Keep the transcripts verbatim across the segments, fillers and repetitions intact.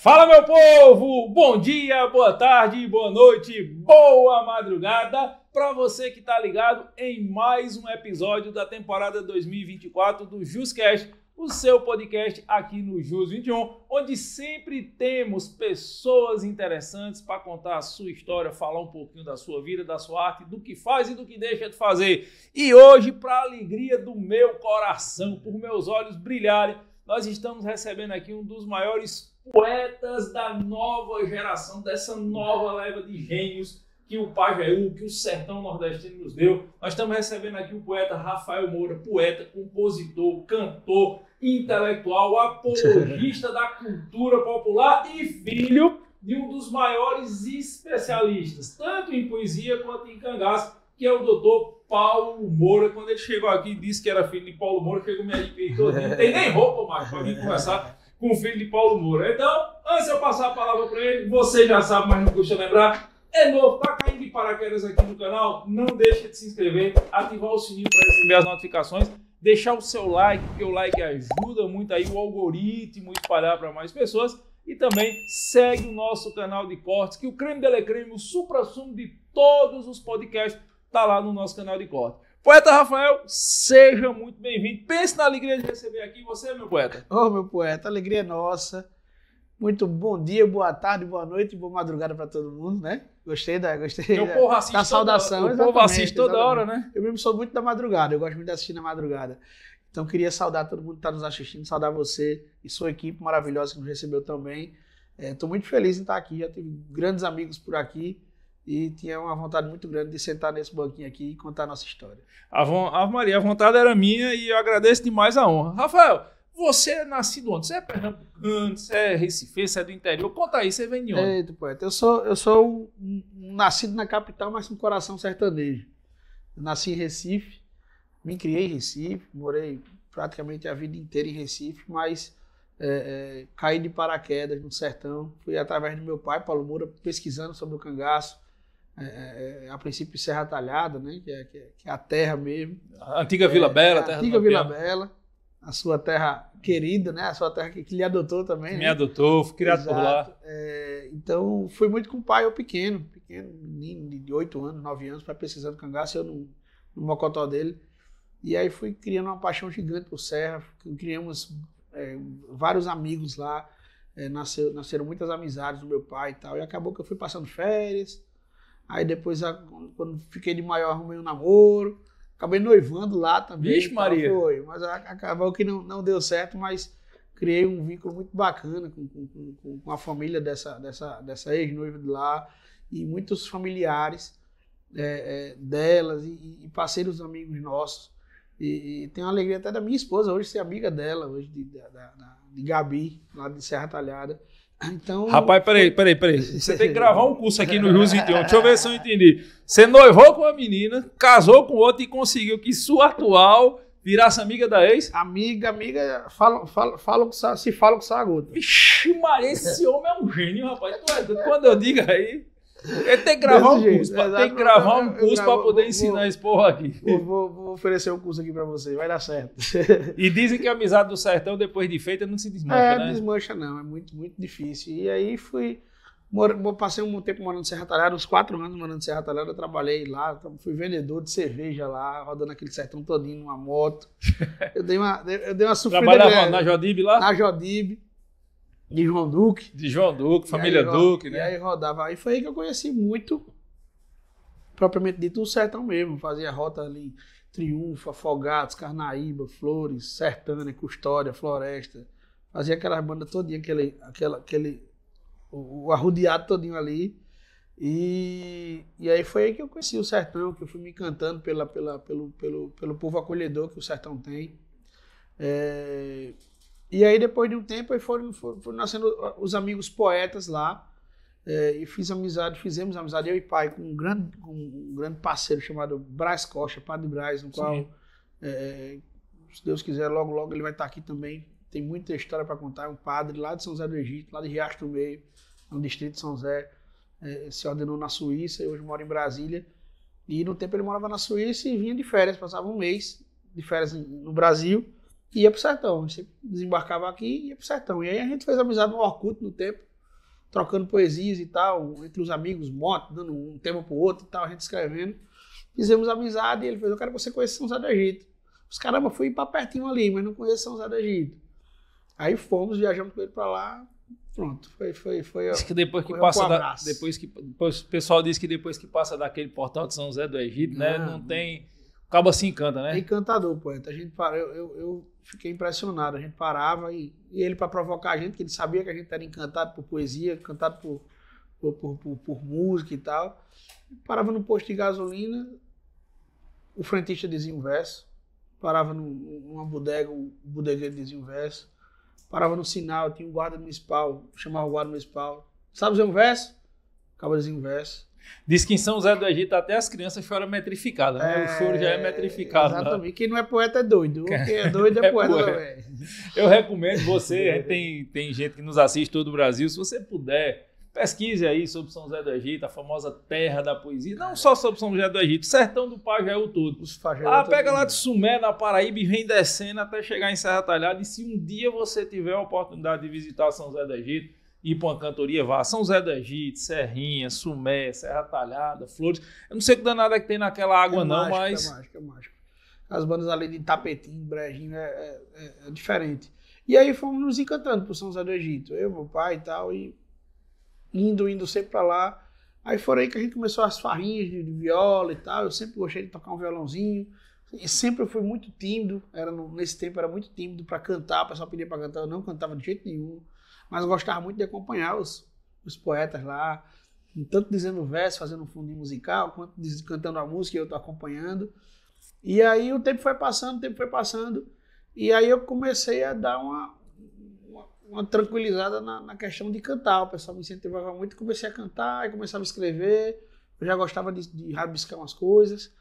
Fala, meu povo! Bom dia, boa tarde, boa noite, boa madrugada para você que está ligado em mais um episódio da temporada dois mil e vinte e quatro do JusCast, o seu podcast aqui no Jus vinte e um, onde sempre temos pessoas interessantes para contar a sua história, falar um pouquinho da sua vida, da sua arte, do que faz e do que deixa de fazer. E hoje, para a alegria do meu coração, por meus olhos brilharem, nós estamos recebendo aqui um dos maiores poetas da nova geração, dessa nova leva de gênios que o Pajeú, que o sertão nordestino nos deu. Nós estamos recebendo aqui o poeta Rafael Moura, poeta, compositor, cantor, intelectual, apologista da cultura popular e filho de um dos maiores especialistas, tanto em poesia quanto em cangaço, que é o doutor Paulo Moura. Quando ele chegou aqui e disse que era filho de Paulo Moura, chegou me arrepiei todinho. Não tem nem roupa mais para vir conversar com o filho de Paulo Moura. Então, antes de eu passar a palavra para ele, você já sabe, mas não custa lembrar, é novo, tá caindo de paraquedas aqui no canal, não deixa de se inscrever, ativar o sininho para receber as notificações, deixar o seu like, porque o like ajuda muito aí o algoritmo a espalhar para mais pessoas, e também segue o nosso canal de cortes, que o creme de la creme, o supra-sumo de todos os podcasts, tá lá no nosso canal de cortes. Poeta Rafael, seja muito bem-vindo. Pense na alegria de receber aqui você, meu poeta. Ô, meu poeta, a alegria é nossa. Muito bom dia, boa tarde, boa noite, boa madrugada para todo mundo, né? Gostei da, gostei o povo assiste da saudação. Toda, o povo assiste toda hora, né? Eu mesmo sou muito da madrugada, eu gosto muito de assistir na madrugada. Então, queria saudar todo mundo que está nos assistindo, saudar você e sua equipe maravilhosa que nos recebeu também. Estou é, muito feliz em estar aqui, já tive grandes amigos por aqui. E tinha uma vontade muito grande de sentar nesse banquinho aqui e contar a nossa história. A Ave Maria, a vontade era minha e eu agradeço demais a honra. Rafael, você é nascido onde? Você é pernambucano, você é recifense, você é do interior? Conta aí, você vem de onde? Eita, poeta, eu sou, eu sou um, um, nascido na capital, mas com coração sertanejo. Eu nasci em Recife, me criei em Recife, morei praticamente a vida inteira em Recife, mas é, é, caí de paraquedas no sertão. Fui através do meu pai, Paulo Moura, pesquisando sobre o cangaço. É, é, a princípio Serra Talhada, né, que, é, que, é, que é a terra mesmo. A antiga Vila é, Bela, a terra antiga Vila Bela, a sua terra querida, né, a sua terra que, que lhe adotou também. Me né? adotou, fui criado Exato. por lá. É, então, fui muito com o pai, eu pequeno, pequeno, menino de oito anos, nove anos, para pesquisando cangaço, eu no, no mocotó dele. E aí fui criando uma paixão gigante por serra, criamos é, vários amigos lá, é, nasceu, nasceram muitas amizades do meu pai e tal, e acabou que eu fui passando férias. Aí depois, quando fiquei de maior, arrumei um namoro, acabei noivando lá também. Vixe, Maria! Foi, mas acabou que não, não deu certo, mas criei um vínculo muito bacana com, com, com a família dessa, dessa, dessa ex-noiva de lá e muitos familiares é, é, delas e, e parceiros amigos nossos. E, e tenho a alegria até da minha esposa hoje ser amiga dela, hoje de, de, de, de Gabi, lá de Serra Talhada. Então, rapaz, peraí, peraí, peraí. Você tem que gravar um curso aqui no Jus vinte e um. Deixa eu ver se eu entendi. Você noivou com uma menina, casou com outra e conseguiu que sua atual virasse amiga da ex? Amiga, amiga, fala, fala, fala, se fala com Saguta. Vixe, Maria, esse homem é um gênio, rapaz. Quando eu digo aí, ele tem que gravar um curso, pra, tem que gravar um curso para poder vou, ensinar vou, esse porra aqui. Vou, vou, vou oferecer um curso aqui para você, vai dar certo. E dizem que a amizade do sertão, depois de feita, não se desmancha, é, né? Não desmancha não, é muito, muito difícil. E aí fui, mor, passei um tempo morando em Serra Talhada, uns quatro anos morando em Serra Talhada, eu trabalhei lá, fui vendedor de cerveja lá, rodando aquele sertão todinho numa moto. Eu dei uma, eu dei uma sofrida. Trabalhava na Jodib lá? Na Jodib. De João Duque. De João Duque, família aí, Duque, né? E aí rodava. Aí foi aí que eu conheci muito, propriamente dito, o sertão mesmo. Fazia rota ali, Triunfo, Afogados, Carnaíba, Flores, Sertânia, Custódia, Floresta. Fazia aquelas bandas todinha, aquele, aquela, aquele, o, o arrodeado todinho ali. E, e aí foi aí que eu conheci o sertão, que eu fui me encantando pela, pela, pelo, pelo, pelo povo acolhedor que o sertão tem. É... E aí, depois de um tempo, aí foram, foram, foram nascendo os amigos poetas lá. É, e fiz amizade, fizemos amizade, eu e pai, com um grande, com um grande parceiro chamado Brás Costa, Padre Brás, no qual, é, se Deus quiser, logo, logo ele vai estar aqui também. Tem muita história para contar. É um padre lá de São José do Egito, lá de Riacho do Meio, no distrito de São José. É, se ordenou na Suíça e hoje mora em Brasília. E no tempo ele morava na Suíça e vinha de férias, passava um mês de férias no Brasil. E ia pro sertão, a gente desembarcava aqui e ia pro sertão. E aí a gente fez amizade no Orkut no tempo. trocando poesias e tal, entre os amigos, moto, dando um tema pro outro e tal, a gente escrevendo. Fizemos amizade e ele fez, eu quero que você conheça São José do Egito. Os caramba, fui para pertinho ali, mas não conheço São José do Egito. Aí fomos, viajamos com ele para lá, pronto, foi, foi, foi. Diz que depois que passa, da, depois que depois, o pessoal diz que depois que passa daquele portal de São José do Egito, né, não tem, acaba se encanta, né? É encantador, poeta. A gente para, eu, eu, eu fiquei impressionado. A gente parava e, e ele para provocar a gente, que ele sabia que a gente era encantado por poesia, encantado por, por, por, por, por música e tal. Parava no posto de gasolina, o frentista dizia um verso. Parava numa bodega, o bodegueiro dizia um verso. Parava no sinal, tinha um guarda municipal, chamava o guarda municipal. Sabe dizer um verso? Acaba de dizer um verso. Diz que em São José do Egito até as crianças choram metrificadas, né? É, o choro já é metrificado. Exatamente. Lá. Quem não é poeta é doido. Quem é doido é, é poeta também. Eu recomendo você, tem, tem gente que nos assiste todo o Brasil, se você puder, pesquise aí sobre São José do Egito, a famosa terra da poesia, não só sobre São José do Egito, sertão do Pajeú todo. Os Pajeú ah, pega lá de Sumé, na Paraíba, e vem descendo até chegar em Serra Talhada, e se um dia você tiver a oportunidade de visitar São José do Egito, ir para uma cantoria, vá. São José do Egito, Serrinha, Sumé, Serra Talhada, Flores. Eu não sei o que danada que tem naquela água, é não, mágico, mas. É mágico, é mágico. As bandas ali de Tapetinho, Brejinho, é, é, é diferente. E aí fomos nos encantando por São José do Egito. Eu, meu pai e tal, e indo, indo sempre para lá. Aí foi aí que a gente começou as farrinhas de, de viola e tal. Eu sempre gostei de tocar um violãozinho. E sempre fui muito tímido. Era no, nesse tempo era muito tímido para cantar. O pessoal pedia para cantar, eu não cantava de jeito nenhum. Mas gostava muito de acompanhar os, os poetas lá, tanto dizendo verso, fazendo um fundinho musical, quanto cantando a música e eu estou acompanhando. E aí o tempo foi passando, o tempo foi passando, e aí eu comecei a dar uma, uma, uma tranquilizada na, na questão de cantar. O pessoal me incentivava muito, comecei a cantar, aí começava a escrever, eu já gostava de, de rabiscar umas coisas,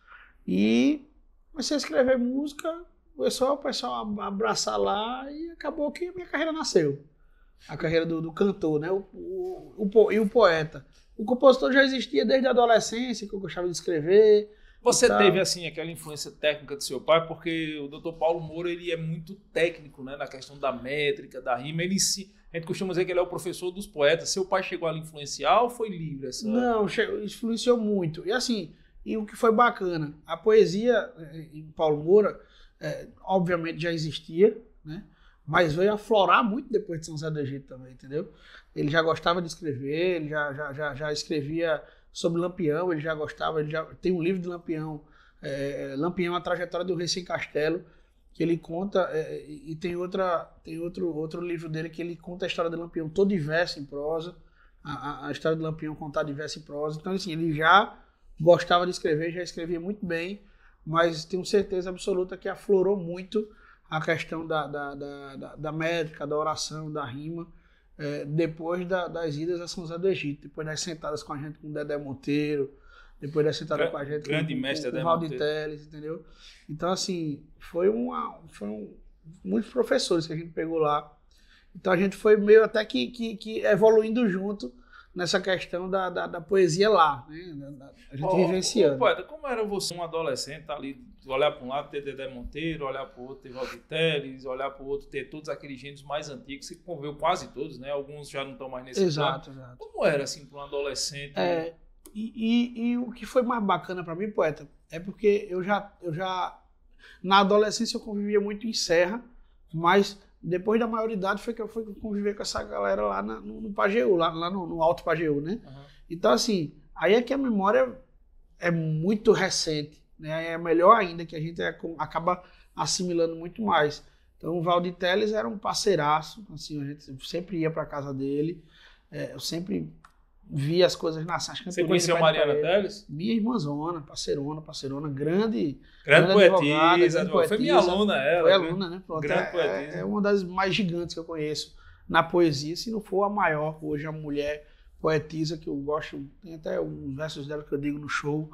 e comecei a escrever música, começou o pessoal a abraçar lá, e acabou que a minha carreira nasceu. A carreira do, do cantor, né? O, o, o, e o poeta. O compositor já existia desde a adolescência, que eu gostava de escrever. Você teve, assim, aquela influência técnica do seu pai, porque o doutor Paulo Moura, ele é muito técnico, né? Na questão da métrica, da rima. Ele se, a gente costuma dizer que ele é o professor dos poetas. Seu pai chegou a lhe influenciar ou foi livre? Essa... Não, influenciou muito. E assim, e o que foi bacana, a poesia em Paulo Moura, é, obviamente já existia, né? Mas veio aflorar muito depois de São José do Egito também, entendeu? Ele já gostava de escrever, ele já, já, já, já escrevia sobre Lampião, ele já gostava, ele já tem um livro de Lampião, é, Lampião, a trajetória do rei sem castelo, que ele conta, é, e tem, outra, tem outro, outro livro dele que ele conta a história de Lampião todo em verso, em prosa, a, a, a história de Lampião contada em verso e prosa. Então, assim, ele já gostava de escrever, já escrevia muito bem, mas tenho certeza absoluta que aflorou muito a questão da, da, da, da, da métrica, da oração, da rima, é, depois da, das idas a São José do Egito, depois das sentadas com a gente com o Dedé Monteiro, depois das sentadas com a gente grande com, mestre com, com o Valdir Teles, entendeu? Então, assim, foi uma, foi um, muitos professores que a gente pegou lá. Então, a gente foi meio até que, que, que evoluindo junto nessa questão da, da, da poesia lá, né? A gente oh, vivenciando. Oh, poeta, como era você, um adolescente, ali, olhar para um lado, ter Dedé Monteiro, olhar para o outro, ter Valdir Teles, olhar para o outro, ter todos aqueles gêneros mais antigos, você conviveu quase todos, né? Alguns já não estão mais nesse exato, plano. Exato. Como era, assim, para um adolescente? É, e, e, e o que foi mais bacana para mim, poeta, é porque eu já, eu já, na adolescência eu convivia muito em Serra, mas depois da maioridade foi que eu fui conviver com essa galera lá na, no, no Pajeú, lá, lá no, no Alto Pajeú, né? Uhum. Então, assim, aí é que a memória é muito recente, né? É melhor ainda que a gente é, acaba assimilando muito mais. Então, o Valdir Teles era um parceiraço, assim, a gente sempre ia para casa dele, é, eu sempre via as coisas nas cantorias. Você conheceu a Mariana Teles? Minha irmãzona, parceirona, parceirona, grande, grande, grande poetisa, advogada, grande poetisa. Foi minha aluna ela. Foi aluna, né? Pronto, grande é, poetisa. É uma das mais gigantes que eu conheço na poesia, se não for a maior, hoje a mulher poetisa que eu gosto, tem até uns versos dela que eu digo no show.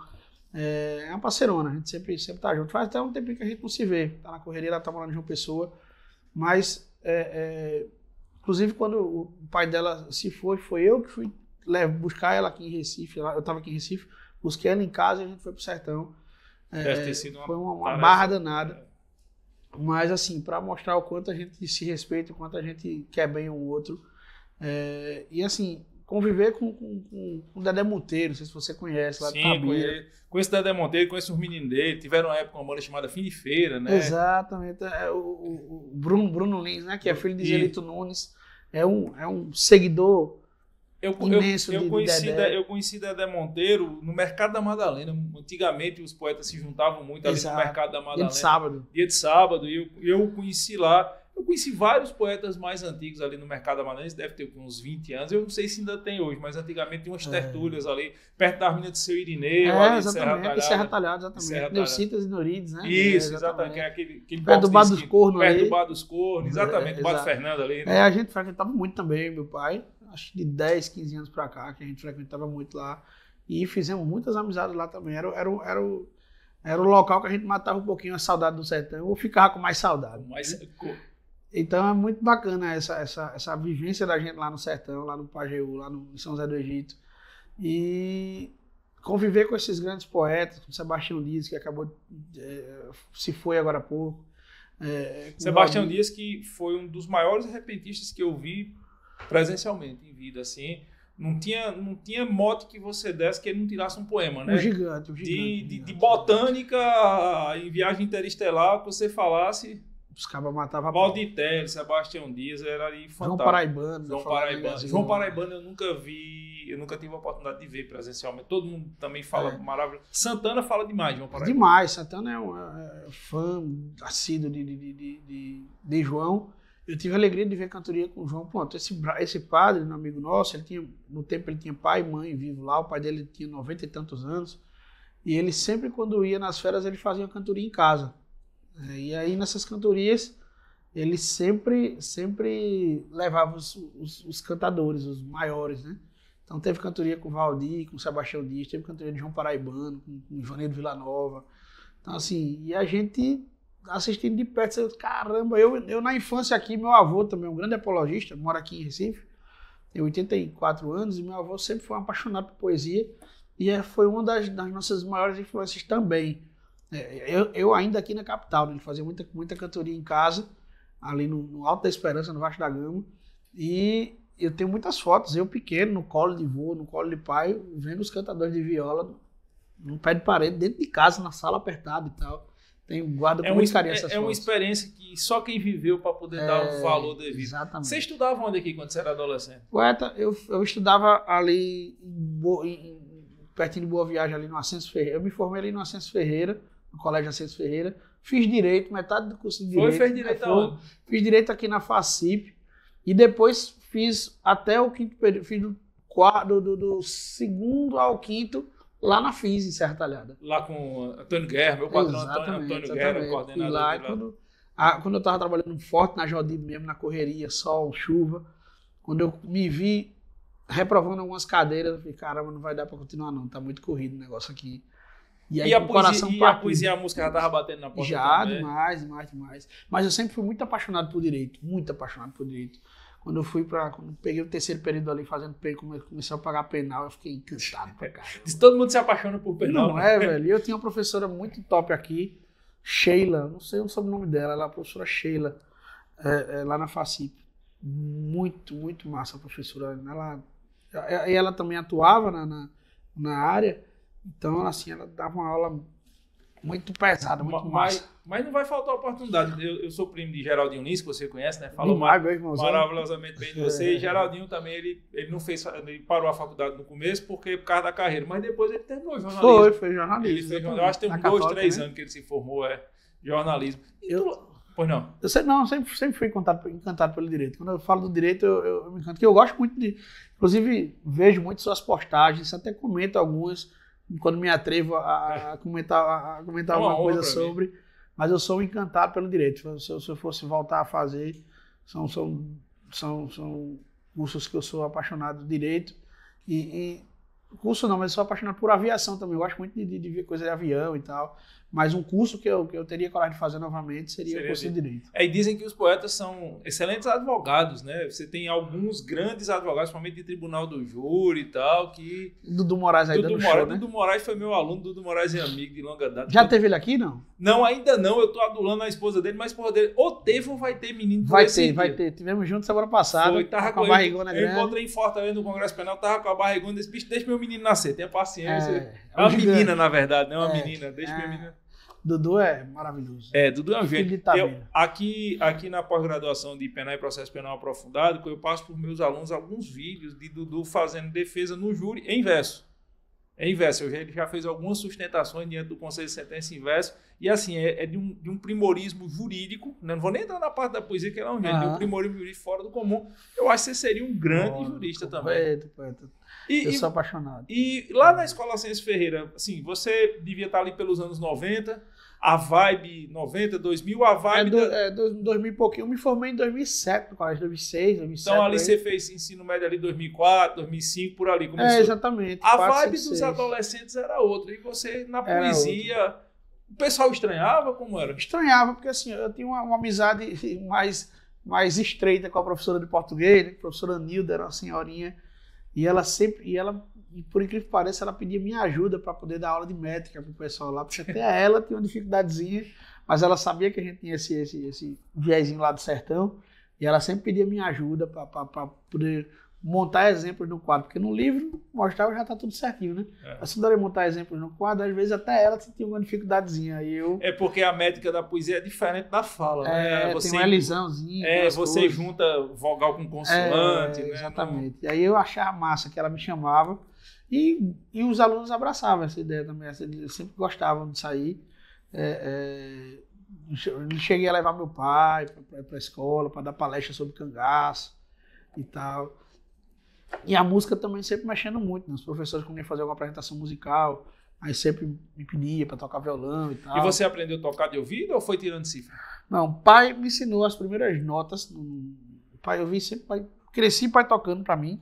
É, é uma parceirona, a gente sempre, sempre tá junto. Faz até um tempinho que a gente não se vê, tá na correria, ela tá morando em João Pessoa, mas é, é, inclusive quando o pai dela se foi, foi eu que fui levo, buscar ela aqui em Recife, eu estava aqui em Recife, busquei ela em casa e a gente foi pro sertão. Deve é, ter sido uma foi uma, uma barra danada. Mas assim, para mostrar o quanto a gente se respeita, o quanto a gente quer bem o outro. É, e assim, conviver com, com, com, com o Dedé Monteiro, não sei se você conhece, lá Sim, de Tabira. conheço, conheço o Dedé Monteiro, conheço os meninos dele, tiveram uma época uma banda chamada Fim de Feira, né? Exatamente, é, o, o Bruno, Bruno Lins, né, que é filho de E- Gelito Nunes, é um, é um seguidor Eu, imenso eu, de- eu, de conheci Dedé. De- eu conheci Dedé Monteiro no Mercado da Madalena. Antigamente os poetas se juntavam muito ali Exato. no Mercado da dia Madalena. de sábado. Dia de sábado, e eu, eu o conheci lá. Eu conheci vários poetas mais antigos ali no Mercado da Madalena, isso deve ter uns vinte anos. Eu não sei se ainda tem hoje, mas antigamente tinha umas É. tertúlias ali, perto da Avenida do Seu Irineu, É, ali de Serra exatamente, Talhada. e Serra Talhada, exatamente. Serra Talhada. Neucitas e Norides, né? Isso, É, exatamente. Que é aquele, aquele Perto do box Bar de dos esquina, Cornos perto ali. do Bar dos Cornos, exatamente, É, o Bar do exato. Fernando ali. Né? É, a gente frequentava muito também, meu pai, acho que de dez, quinze anos pra cá, que a gente frequentava muito lá. E fizemos muitas amizades lá também. Era, era, o- era, o, era o local que a gente matava um pouquinho a saudade do sertão, ou ficava com mais saudade. Mas, Então é muito bacana essa, essa, essa vivência da gente lá no sertão, lá no Pajeú, lá no em São José do Egito. E conviver com esses grandes poetas, com Sebastião Dias, que acabou, é, se foi agora há pouco. É, com Sebastião Valdir. Dias, que foi um dos maiores repentistas que eu vi presencialmente em vida, assim, não tinha, não tinha mote que você desse que ele não tirasse um poema, né? Um gigante, um de, gigante. de, um de gigante. botânica em viagem interestelar, que você falasse Os cabas matavam a Valdir Telles, Sebastião Dias, era ali fantástico. João Paraibano. João já falava Paraibano. assim, João Paraibano eu nunca vi, eu nunca tive a oportunidade de ver presencialmente. Todo mundo também fala É. maravilhoso. Santana fala demais, João Paraibano. Demais, Santana é um é, é fã assíduo de, de, de, de, de, de João. Eu tive a alegria de ver cantoria com o João. Pronto, esse, bra- esse padre, um amigo nosso, ele tinha, no tempo ele tinha pai e mãe vivo lá, o pai dele tinha noventa e tantos anos, e ele sempre, quando ia nas férias, ele fazia uma cantoria em casa. É, e aí, nessas cantorias, ele sempre, sempre levava os, os, os cantadores, os maiores, né? Então teve cantoria com o Valdir, com o Sebastião Dias, teve cantoria de João Paraibano, com, com o Joaneiro Villanova. Então assim, e a gente assistindo de perto, você, caramba, eu, eu na infância aqui, meu avô também é um grande apologista, mora aqui em Recife, tem oitenta e quatro anos, e meu avô sempre foi um apaixonado por poesia, e é, foi uma das, das nossas maiores influências também. É, eu, eu ainda aqui na capital, né, ele fazia muita, muita cantoria em casa, ali no, no Alto da Esperança, no Vasco da Gama, e eu tenho muitas fotos, eu pequeno, no colo de vô, no colo de pai, vendo os cantadores de viola no pé de parede, dentro de casa, na sala apertada e tal. Tenho, guardo com É, um, muito carinho é, essas é uma fotos. experiência que só quem viveu para poder dar o valor devido. Exatamente. Você estudava onde aqui quando você era adolescente? Poeta, eu, eu estudava ali em, Bo- em- em- pertinho de Boa Viagem, ali no Ascenso Ferreira. Eu me formei ali no Ascenso Ferreira, no Colégio Ascenso Ferreira. Fiz Direito, metade do curso de Foi, Direito. fez direito Foi- aonde? Fiz Direito aqui na FACIP. E depois fiz até o quinto período, fiz do, quarto, do, do segundo ao quinto lá na F I S, em Serra Talhada. Lá com Antônio Guerra, meu patrão Antônio, Exatamente, Antônio Guerra, o exatamente. coordenador E lá, dele lá. quando, a- quando eu estava trabalhando forte na Jodi mesmo, na correria, sol, chuva, quando eu me vi reprovando algumas cadeiras, eu falei, caramba, não vai dar para continuar não, tá muito corrido o negócio aqui. E aí E a com o poesia, coração e a partido. poesia, a música já tava batendo na porta Já, também. demais, demais, demais. Mas eu sempre fui muito apaixonado por direito, muito apaixonado por direito. Quando eu fui para, quando eu peguei o terceiro período ali fazendo P, come- comecei a pagar penal, eu fiquei encantado pra caramba. Diz que todo mundo se apaixona por penal. Não né? é, velho. E eu tinha uma professora muito top aqui, Sheila, não sei o sobrenome dela, ela é a professora Sheila, é, é, lá na FACIP. Muito, muito massa a professora. Ela, e ela também atuava na, na, na área, então assim, ela dava uma aula muito pesada, muito mas, massa. mas não vai faltar oportunidade. Eu, eu sou primo de Geraldinho Nis, que você conhece, né? Falou Demais, mar- meu irmãozão. maravilhosamente bem de você. É. E Geraldinho também, ele, ele não fez, ele parou a faculdade no começo porque por causa da carreira, mas depois ele terminou jornalismo. Foi, foi jornalismo. Ele fez, eu exatamente. acho que tem Na uns dois, Católica, três né? anos que ele se formou, é jornalismo. E Eu- tu- Pois não. Eu sei, não, eu sempre, sempre fui encantado, encantado pelo direito. Quando eu falo do direito, eu, eu, eu me encanto. Porque eu gosto muito de. Inclusive, vejo muito suas postagens, até comento algumas, quando me atrevo a, a comentar, a comentar É uma alguma coisa honra pra mim. sobre. Mas eu sou encantado pelo direito. Se eu, se eu fosse voltar a fazer, são, são, são, são cursos que eu sou apaixonado do direito. E, e curso não, mas eu sou apaixonado por aviação também. Eu gosto muito de, de, de ver coisa de avião e tal. Mas um curso que eu, que eu teria coragem de fazer novamente seria, seria o curso de Direito. É, e dizem que os poetas são excelentes advogados, né? Você tem alguns grandes advogados, principalmente de tribunal do júri e tal, que... Dudu Moraes aí Dudu dando Moraes, show, né? Dudu Moraes foi meu aluno, Dudu Moraes é amigo de longa data. Já teve ele aqui, não? Não, ainda não. Eu tô adulando a esposa dele, mas a esposa dele ou teve ou vai ter menino por Vai esse ter, dia. vai ter. Tivemos juntos semana passada. Foi, tava com a eu- barrigona Eu grande. encontrei em Fortaleza no Congresso Penal, tava com a barrigona desse bicho, deixa meu menino nascer, tenha paciência. É, É, uma um gigante. menina, na verdade, não é uma É, menina. Deixa é. minha menina. Dudu é maravilhoso. É, Dudu é um Filho gênio. de Itabira. Eu, aqui, aqui na pós-graduação de Penal e Processo Penal Aprofundado, eu passo por meus alunos alguns vídeos de Dudu fazendo defesa no júri em verso. Em verso. Eu já, ele já fez algumas sustentações diante do Conselho de Sentença em verso. E assim, é, é de, um, de um primorismo jurídico. Né? Não vou nem entrar na parte da poesia, que ela é um gênio. De um primorismo jurídico fora do comum. Eu acho que você seria um grande Oh, jurista poeta, também. poeta. E, Eu e- sou apaixonado. e lá na Escola Ciência Ferreira, assim, você devia estar ali pelos anos noventa, a vibe noventa, dois mil, a É, vibe... do, da- é do, dois mil e pouquinho. Eu me formei em dois mil e sete, no colégio, dois mil e seis, dois mil e sete. Então ali por aí. você fez ensino médio ali dois mil e quatro, dois mil e cinco, por ali começou. É, exatamente. A quatro, vibe cinco, dos seis. adolescentes era outra. E você, na Era poesia, o pessoal estranhava como era? Estranhava, porque assim, eu tinha uma, uma amizade mais, mais estreita com a professora de português, né? A professora Nilda era uma senhorinha, e ela sempre, e ela, e por incrível que pareça, ela pedia minha ajuda para poder dar aula de métrica pro pessoal lá, porque até ela tinha uma dificuldadezinha, mas ela sabia que a gente tinha esse, esse, esse viezinho lá do sertão, e ela sempre pedia minha ajuda para poder montar exemplos no quadro, porque no livro mostrava já tá tudo certinho, né? É. Mas se eu montar exemplos no quadro, às vezes até ela tinha uma dificuldadezinha, aí eu... É porque a métrica da poesia é diferente da fala, né? É, Você, tem uma elisãozinha. é, aquelas você coisas. junta vogal com consoante, É, né? exatamente. E aí eu achava massa que ela me chamava e, e os alunos abraçavam essa ideia também. essa- Eles sempre gostavam de sair. É, é, eu cheguei a levar meu pai para a escola, para dar palestra sobre cangaço e tal. E a música também sempre mexendo muito, né? Os professores, quando iam fazer alguma apresentação musical, aí sempre me pedia para tocar violão e tal. E você aprendeu a tocar de ouvido ou foi tirando cifra? Não, o pai me ensinou as primeiras notas. O pai, eu vi sempre, pai, cresci pai tocando pra mim.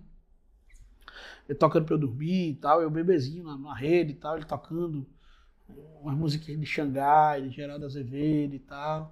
Ele tocando pra eu dormir e tal, eu bebezinho na, na rede e tal, ele tocando umas musiquinhas de Xangai, de Geraldo Azevedo e tal.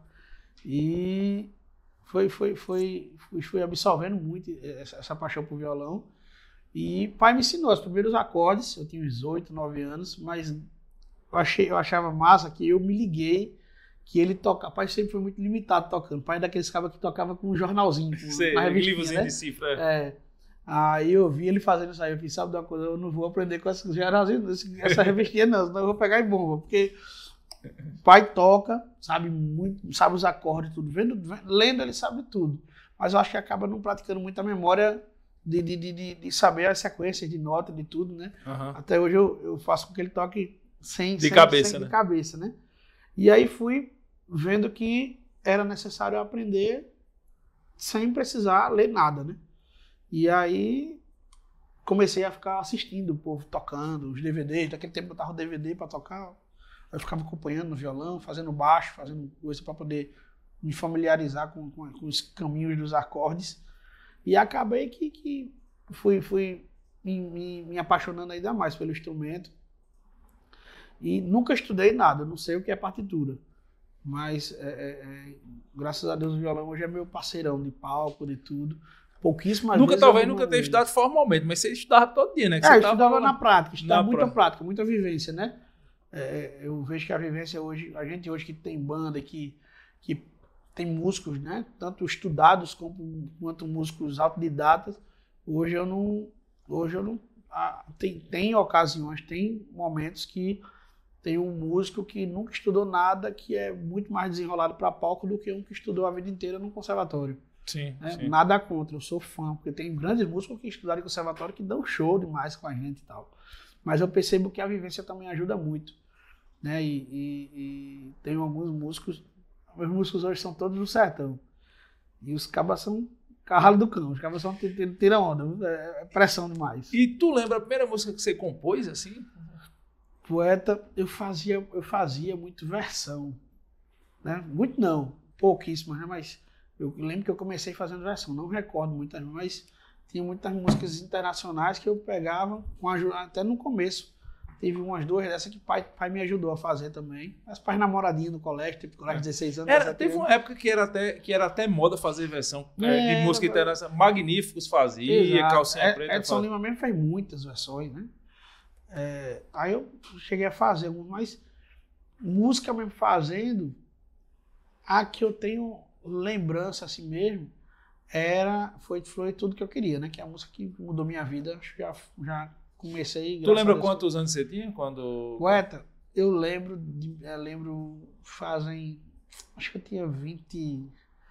E foi, foi, foi, fui, fui absorvendo muito essa, essa paixão por violão. E pai me ensinou os primeiros acordes, eu tinha uns oito, nove anos, mas eu, achei, eu achava massa que eu me liguei que ele toca. Pai sempre foi muito limitado tocando. Pai é daqueles cabas que tocava com um jornalzinho, com Sei, uma revistinha, livrozinho né? de cifra. É. Aí eu vi ele fazendo isso aí, eu fiz, sabe de uma coisa, eu não vou aprender com esse jornalzinho, esse- essa revistinha não, senão eu vou pegar em bomba, porque pai toca, sabe muito, sabe os acordes, tudo, vendo, vendo- lendo ele sabe tudo, mas eu acho que acaba não praticando muito a memória de, de, de, de- de saber as sequências de nota, de tudo, né? Aham. Até hoje eu, eu faço com que ele toque sem, De sem, cabeça, sem- né? de cabeça, né? E aí fui vendo que era necessário aprender sem precisar ler nada, né? E aí comecei a ficar assistindo o povo tocando, os D V Ds, naquele tempo eu tava o D V D para tocar, eu ficava acompanhando no violão, fazendo baixo, fazendo coisa para poder me familiarizar com, com, com os caminhos dos acordes. E acabei que, que fui, fui me, me, me apaixonando ainda mais pelo instrumento. E nunca estudei nada, não sei o que é partitura. Mas, é, é, é, graças a Deus, o violão hoje é meu parceirão de palco, de tudo. Pouquíssimas Nunca, vezes talvez eu nunca não- tenha estudado formalmente, mas você estudava todo dia, né? Que É, você eu tava estudava lá- na prática, estudava na muita pra- prática, muita vivência, né? É, eu vejo que a vivência hoje, a gente hoje que tem banda, que, que tem músicos, né? Tanto estudados como, quanto músicos autodidatas, hoje eu não. Hoje eu não. ah, tem, tem ocasiões, tem momentos que tem um músico que nunca estudou nada, que é muito mais desenrolado para palco do que um que estudou a vida inteira no conservatório. Sim, Né? sim. Nada contra, eu sou fã, porque tem grandes músicos que estudaram em conservatório que dão show demais com a gente e tal. Mas eu percebo que a vivência também ajuda muito. Né? E, e, e tem alguns músicos, meus músicos hoje são todos do sertão. E os cabas são carralo do cão, os cabas são tira onda, é pressão demais. E tu lembra a primeira música que você compôs, assim? Poeta, eu fazia, eu fazia muito versão. Né? Muito não, pouquíssimas, né? Mas eu lembro que eu comecei fazendo versão, não recordo muitas, mas tinha muitas músicas internacionais que eu pegava, com ajuda, até no começo. teve umas duas dessas que pai, pai me ajudou a fazer também. Mas pai namoradinho no colégio, tipo, colégio de dezesseis anos. Era, teve uma época que era até, que era até moda fazer versão é, É, de música era- internacional. Magníficos fazia, Exato. Calcinha É, Preta Edson fazia. Lima mesmo fez muitas versões, né? É, aí eu cheguei a fazer algumas, mas música mesmo fazendo, a que eu tenho lembrança assim mesmo, era, foi, foi tudo que eu queria, né? Que é a música que mudou minha vida. Acho que já, já comecei. Tu graças lembra a Deus. quantos anos você tinha quando... Poeta, eu lembro, de, eu lembro, fazem, acho que eu tinha vinte,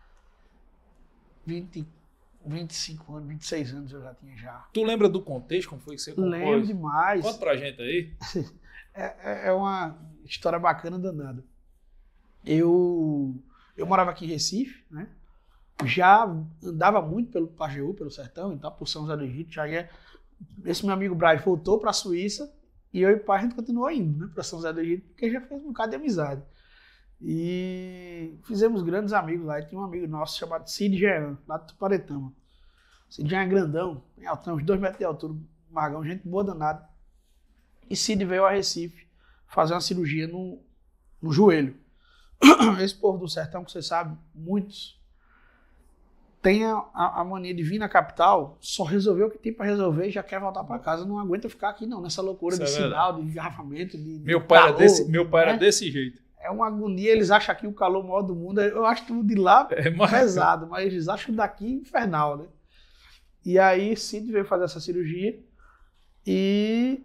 vinte, vinte e cinco anos, vinte e seis anos eu já tinha já. Tu lembra do contexto, como foi que você compôs? Lembro demais. Conta pra gente aí. É, é- é uma história bacana danada. Eu, eu morava aqui em Recife, né? Já andava muito pelo Pajeú, pelo sertão, então por São José do Egito, já ia. Esse meu amigo Braz voltou para a Suíça e eu e o pai a gente continuou indo, né, para São José do Egito, porque já fez um bocado de amizade. E fizemos grandes amigos lá. E tinha um amigo nosso chamado Cid Jean, lá do Tuparetama. Cid Jean é grandão, tem altão, uns dois metros de altura, magão, gente boa danada. E Cid veio a Recife fazer uma cirurgia no, no joelho. Esse povo do sertão, que você sabe, muitos, tem a, a, a mania de vir na capital, só resolver o que tem para resolver e já quer voltar para casa. Não aguenta ficar aqui não, nessa loucura Isso de é sinal, de engarrafamento, de, de Meu pai, calor, era, desse, meu pai né? era desse jeito. É uma agonia, eles acham aqui o calor maior do mundo. Eu acho tudo de lá É, mas... pesado, mas eles acham daqui infernal, né? E aí Cid veio fazer essa cirurgia e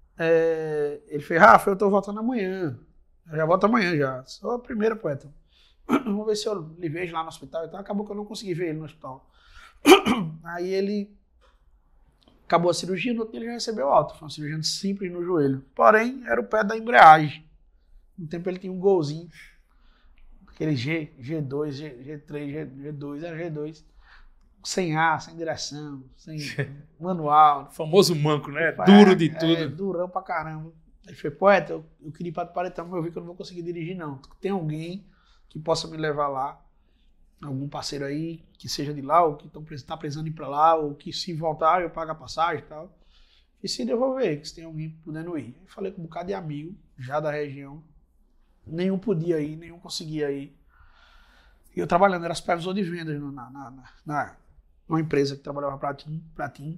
é, ele fez, Rafa, eu tô voltando amanhã. Eu já volto amanhã já. Sou a primeira, poeta. Vamos ver se eu lhe vejo lá no hospital. Então acabou que eu não consegui ver ele no hospital. Aí ele acabou a cirurgia, no outro dia ele já recebeu alta. Foi uma cirurgia simples no joelho. Porém, era o pé da embreagem. No tempo ele tinha um golzinho. Aquele G, G2, G, G3, G, G2, era G dois. Sem ar, sem direção, sem manual. O famoso manco, né? É, Duro de é, tudo. durão pra caramba. Ele foi, poeta, eu, eu queria ir pra Paretama, mas eu vi que eu não vou conseguir dirigir, não. Tem alguém que possa me levar lá? Algum parceiro aí que seja de lá, ou que está precisando ir pra lá, ou que se voltar eu pago a passagem e tal. E se devolver, que se tem alguém podendo ir. Eu falei com um bocado de amigo, já da região. Nenhum podia ir, nenhum conseguia ir. E eu trabalhando, era supervisor de vendas na, na, na, na, numa empresa que trabalhava para TIM, pra TIM.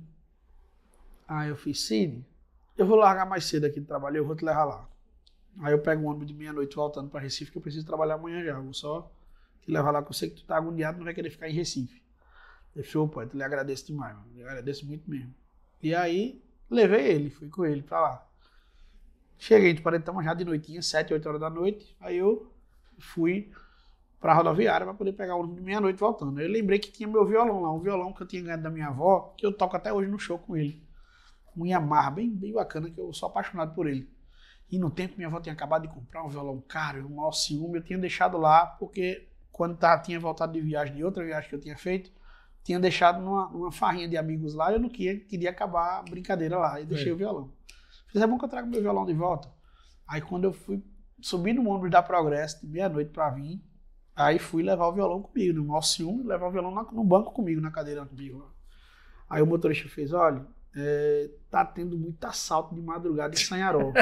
Aí eu fiz, Cid, eu vou largar mais cedo aqui do trabalho, eu vou te levar lá. Aí eu pego um ônibus de meia-noite voltando para Recife, que eu preciso trabalhar amanhã já. Eu vou só te levar lá, que eu sei que tu tá agoniado, não vai querer ficar em Recife. Ele falou, pô, eu lhe agradeço demais, mano. Eu agradeço muito mesmo. E aí, levei ele, fui com ele pra lá. Cheguei de Paretama já de noitinha, sete, oito horas da noite. Aí eu fui pra rodoviária para poder pegar o ônibus de meia-noite voltando. Eu lembrei que tinha meu violão lá, um violão que eu tinha ganhado da minha avó, que eu toco até hoje no show com ele. Um Yamaha bem, bem bacana, que eu sou apaixonado por ele. E no tempo minha avó tinha acabado de comprar um violão caro, um maior ciúme, eu tinha deixado lá, porque quando tá, tinha voltado de viagem, de outra viagem que eu tinha feito, tinha deixado numa, numa farrinha de amigos lá, eu não queria, queria acabar a brincadeira lá, e deixei é. o violão. Fiz, é bom que eu trago meu violão de volta. Aí quando eu fui subir no ônibus da Progresso, de meia-noite pra vir, aí fui levar o violão comigo, no maior ciúme, levar o violão no banco comigo, na cadeira comigo. Aí o motorista fez, olha, é, tá tendo muito assalto de madrugada em Sanharó.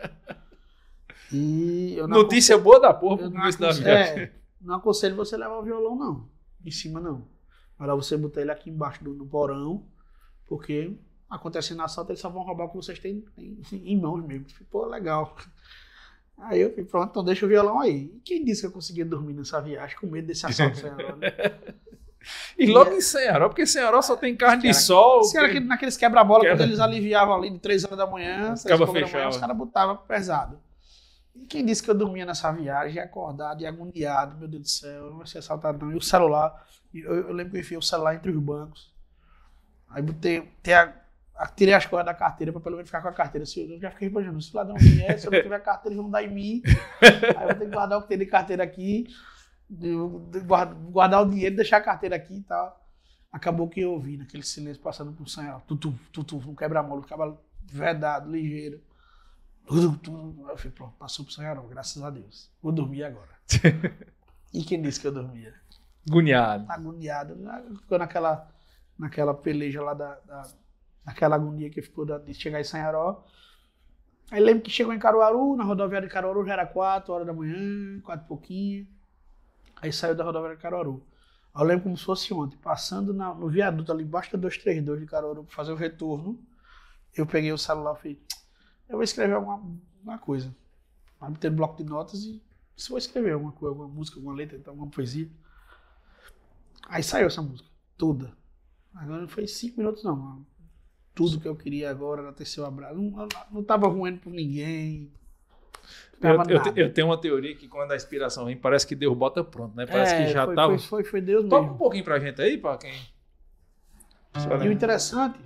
E eu não Notícia boa da porra pro eu não começo da aconselho, viagem. é, não aconselho você levar o violão, não. Em cima, não. Melhor você botar ele aqui embaixo do, do porão, porque acontecendo assalto, eles só vão roubar o que vocês têm em, em mãos mesmo. Pô, legal. Aí eu falei, pronto, então deixa o violão aí. E quem disse que eu conseguia dormir nessa viagem com medo desse assalto sem Sanharó, né? E logo é, em Sanharó, porque Sanharó só tem carne de sol. Se era tem... naqueles quebra-bola, Quebra... quando eles aliviavam ali de três horas da manhã, os caras cara botavam pesado. E quem disse que eu dormia nessa viagem, acordado e agoniado, meu Deus do céu, não vai ser assaltado não. E o celular, eu, eu lembro que eu enfiei o celular entre os bancos. Aí botei, a, a, tirei as coisas da carteira para pelo menos ficar com a carteira. Se eu, eu já fiquei imaginando, se o ladrão vier, se eu não tiver carteira, eles vão dar em mim. Aí eu vou ter que guardar o que tem de carteira aqui, guardar, guardar o dinheiro, deixar a carteira aqui e tal. Acabou que eu ouvi naquele silêncio passando por Sanharó, tutu, tutu, um quebra-mola, ficava vedado, ligeiro. Tudo, tudo. Eu falei, pronto, passou pro Sanharó, graças a Deus. Vou dormir agora. E quem disse que eu dormia? Agoniado. Agoniado. Ficou naquela, naquela peleja lá, da, da, naquela agonia que ficou da, de chegar em Sanharó. Aí lembro que chegou em Caruaru, na rodoviária de Caruaru já era quatro horas da manhã, quatro e pouquinho. Aí saiu da rodoviária de Caruaru. Aí eu lembro como se fosse ontem, passando na, no viaduto ali embaixo da duzentos e trinta e dois de Caruaru para fazer o retorno. Eu peguei o celular e falei, eu vou escrever alguma, alguma coisa. Aí ter um bloco de notas e se vou escrever alguma coisa, alguma música, alguma letra, então, alguma poesia. Aí saiu essa música, toda. Agora não foi cinco minutos não. Tudo que eu queria agora era ter seu abraço. Não, não tava ruim por ninguém. Eu, eu, te, eu tenho uma teoria que quando a inspiração vem, parece que Deus bota pronto, né? Parece é, que já foi, tava... Foi, foi, foi Deus Toca mesmo. um pouquinho pra gente aí, pra quem... E o interessante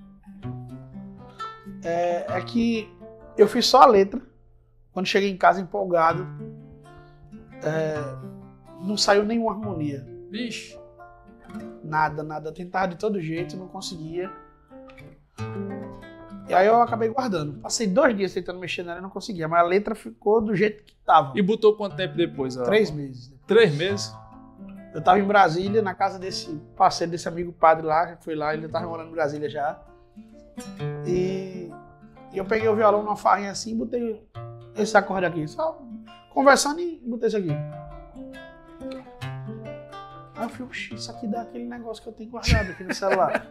é, é que eu fiz só a letra. Quando cheguei em casa empolgado, é, não saiu nenhuma harmonia. Vixe. Nada, nada. Tentava de todo jeito, não conseguia. E aí eu acabei guardando. Passei dois dias tentando mexer nela e não conseguia. Mas a letra ficou do jeito que tava. E botou quanto tempo depois? Ó? Três meses. Depois. Três meses? Eu tava em Brasília, na casa desse parceiro, desse amigo padre lá, que foi lá, ele tava morando em Brasília já. E, e eu peguei o violão numa farrinha assim e botei esse acorde aqui. Só conversando e botei isso aqui. Aí eu falei, oxi, isso aqui dá aquele negócio que eu tenho guardado aqui no celular.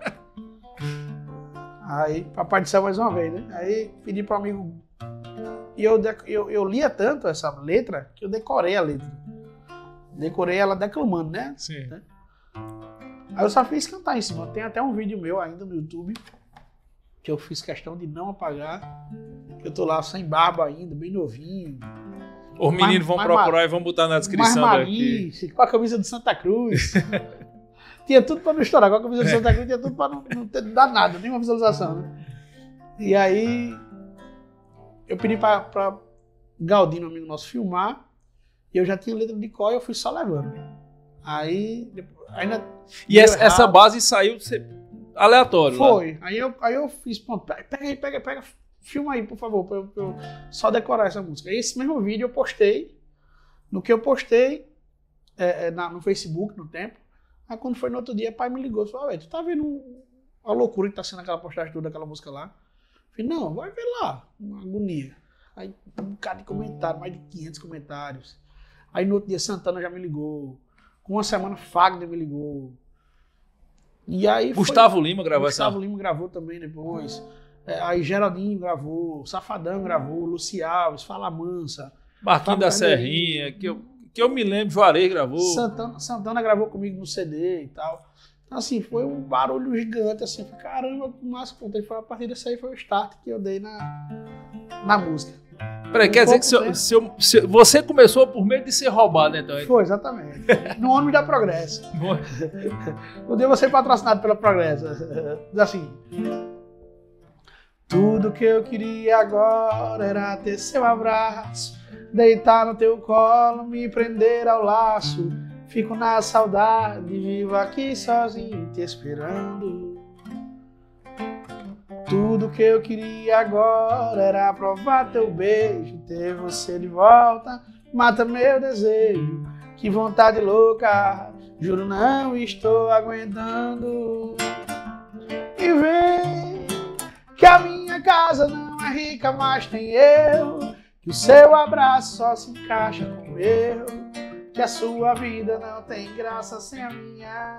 Aí, papai do céu mais uma vez, né? Aí pedi pro amigo. E eu, eu, eu lia tanto essa letra que eu decorei a letra. Decorei ela declamando, né? Sim. Aí eu só fiz cantar em cima. Tem até um vídeo meu ainda no YouTube que eu fiz questão de não apagar. Eu tô lá sem barba ainda, bem novinho. Os meninos vão mais, procurar mais, e vão botar na descrição daqui. Com a camisa de Santa Cruz. Tinha tudo pra não estourar. Com a camisa de Santa Cruz tinha tudo pra não, não ter, dar nada, nenhuma visualização, né? E aí eu pedi pra, pra Galdino, amigo nosso, filmar. E eu já tinha letra de cor e eu fui só levando. Aí, ainda... E essa, essa base saiu aleatório? Foi. Aí eu, aí eu fiz, pronto, pega aí, pega, pega, filma aí, por favor, pra eu, pra eu só decorar essa música. Aí esse mesmo vídeo eu postei. No que eu postei é, é, na, no Facebook, no tempo. Aí quando foi no outro dia, o pai me ligou e falou, ué, tu tá vendo a loucura que tá sendo aquela postagem toda, aquela música lá? Eu falei, não, vai ver lá, uma agonia. Aí um bocado de comentário, mais de quinhentos comentários. Aí no outro dia Santana já me ligou. Com uma semana Fagner me ligou. E aí Gustavo foi... Lima gravou Gustavo essa... Lima gravou também depois. É, aí Geraldinho gravou, Safadão gravou, Luci Alves, Fala Mansa. Marquinhos da Serrinha, que eu, que eu me lembro, Juarez gravou. Santana, Santana gravou comigo no C D e tal. Então, assim, foi um barulho gigante, assim. Eu falei, caramba, mas ponto. Foi a partir desse aí foi o start que eu dei na, na música. Peraí, quer dizer que se, se, se, você começou por medo de ser roubado, então? Foi, exatamente. No ônibus da Progresso. Um dia você patrocinado pela Progresso. Assim. Tudo que eu queria agora era ter seu abraço, deitar no teu colo, me prender ao laço. Fico na saudade, vivo aqui sozinho, te esperando. Tudo que eu queria agora era provar teu beijo, ter você de volta, mata meu desejo. Que vontade louca, juro não estou aguentando. E vem que a minha casa não é rica, mas tem eu. Que o seu abraço só se encaixa com o meu. Que a sua vida não tem graça sem a minha.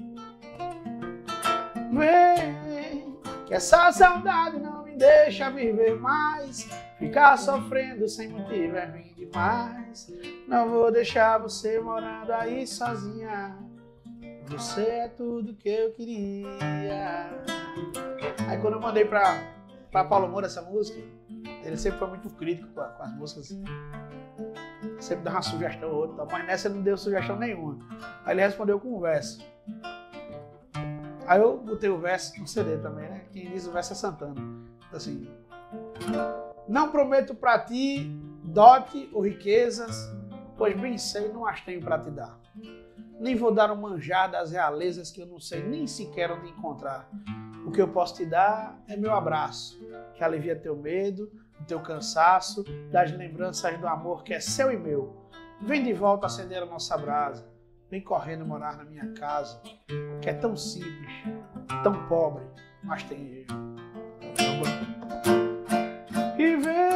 Vem, que essa saudade não me deixa viver mais. Ficar sofrendo sem motivo é ruim demais. Não vou deixar você morando aí sozinha. Você é tudo que eu queria. Aí quando eu mandei pra, pra Paulo Moura essa música, ele sempre foi muito crítico com, com as músicas. Sempre dava uma sugestão ou outra, mas nessa ele não deu sugestão nenhuma. Aí ele respondeu com um verso. Aí eu botei o verso no C D também, né? Quem diz o verso é Santana. Assim: não prometo pra ti dote ou riquezas, pois bem sei não as tenho pra te dar. Nem vou dar um manjar das realezas que eu não sei nem sequer onde encontrar. O que eu posso te dar é meu abraço, que alivia teu medo, teu cansaço, das lembranças do amor que é seu e meu. Vem de volta acender a nossa brasa, vem correndo morar na minha casa, que é tão simples, tão pobre, mas tem eu. E vem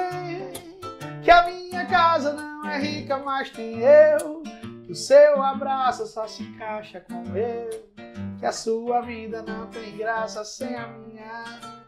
é rica, mas tem eu. O seu abraço só se encaixa com o meu. Que a sua vida não tem graça sem a minha.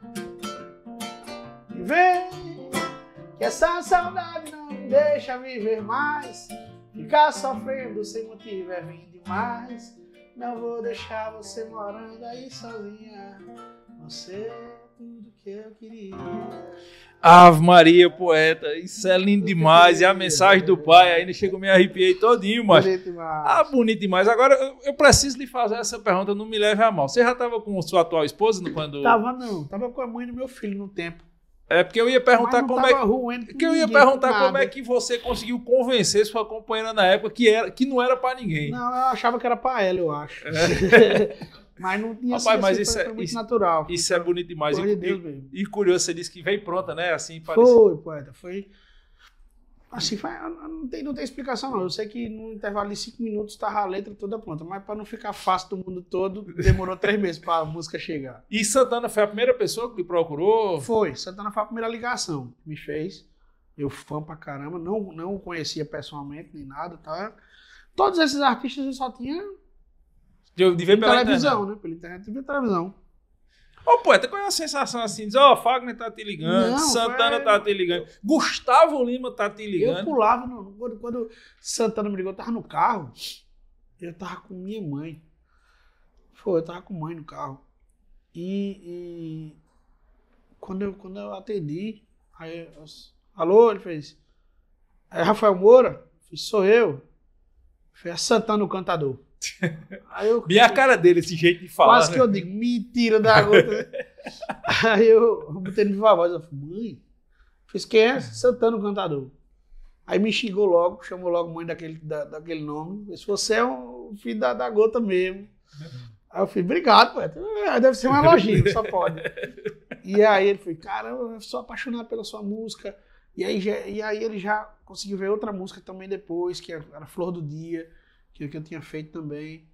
E vem, que essa saudade não me deixa viver mais. Ficar sofrendo sem motivo é ruim demais. Não vou deixar você morando aí sozinha. Você é tudo que eu queria. Ave Maria, poeta, isso é lindo demais. E a mensagem do pai ainda chegou, me arrepiei todinho, mas. Bonito demais. Ah, bonito demais. Agora, eu- eu preciso lhe fazer essa pergunta, não me leve a mal. Você já estava com sua atual esposa no- quando. Tava não, tava com a mãe do meu filho no tempo. É porque eu ia perguntar Mas não como é tava que. ruim com que eu ia ninguém, perguntar com como é nada. que você conseguiu convencer sua companheira na época que, era, que não era pra ninguém. Não, eu achava que era pra ela, eu acho. Mas não tinha Rapaz, sido mas assim, isso foi, é- foi muito isso- natural. Foi Isso é bonito demais. coisa E, de Deus e- mesmo. e curioso, você disse que veio pronta, né? Assim, parece. Foi, poeta, foi. Assim, foi, não, tem, não tem explicação não. Eu sei que no intervalo de cinco minutos estava a letra toda pronta, mas para não ficar fácil do mundo todo, demorou três meses para a música chegar. E Santana foi a primeira pessoa que lhe procurou? Foi, Santana foi a primeira ligação que me fez. Eu fã pra caramba, não, não o conhecia pessoalmente nem nada, tá? Todos esses artistas eu só tinha De, de ver pela pela televisão, internet. né? Pela internet e pela televisão. Ô, poeta, qual é a sensação assim? Diz, ó, Fagner tá te ligando, Não, Santana foi- tá te ligando, Gustavo Lima tá te Eu ligando. pulava, no, quando, quando Santana me ligou, eu tava no carro, eu tava com minha mãe. Foi, eu tava com mãe no carro. E, e quando, eu, quando eu atendi, aí eu, alô, ele fez, é Rafael Moura? Eu fiz, sou eu. Foi a Santana o cantador. Aí eu, Minha cara dele, esse jeito de falar. quase né? que eu digo, mentira da gota. Aí eu botei no viva voz, eu falei, mãe, fiz quem é? Santana o cantador. Aí me xingou logo, chamou logo mãe daquele, da, daquele nome. Se você é o filho da, da gota mesmo. Aí eu falei, obrigado, pô. Deve ser um elogio, só pode. E aí ele falou, cara, eu sou apaixonado pela sua música. E aí, já, e aí ele já conseguiu ver outra música também depois, que era Flor do Dia, que, que eu tinha feito também.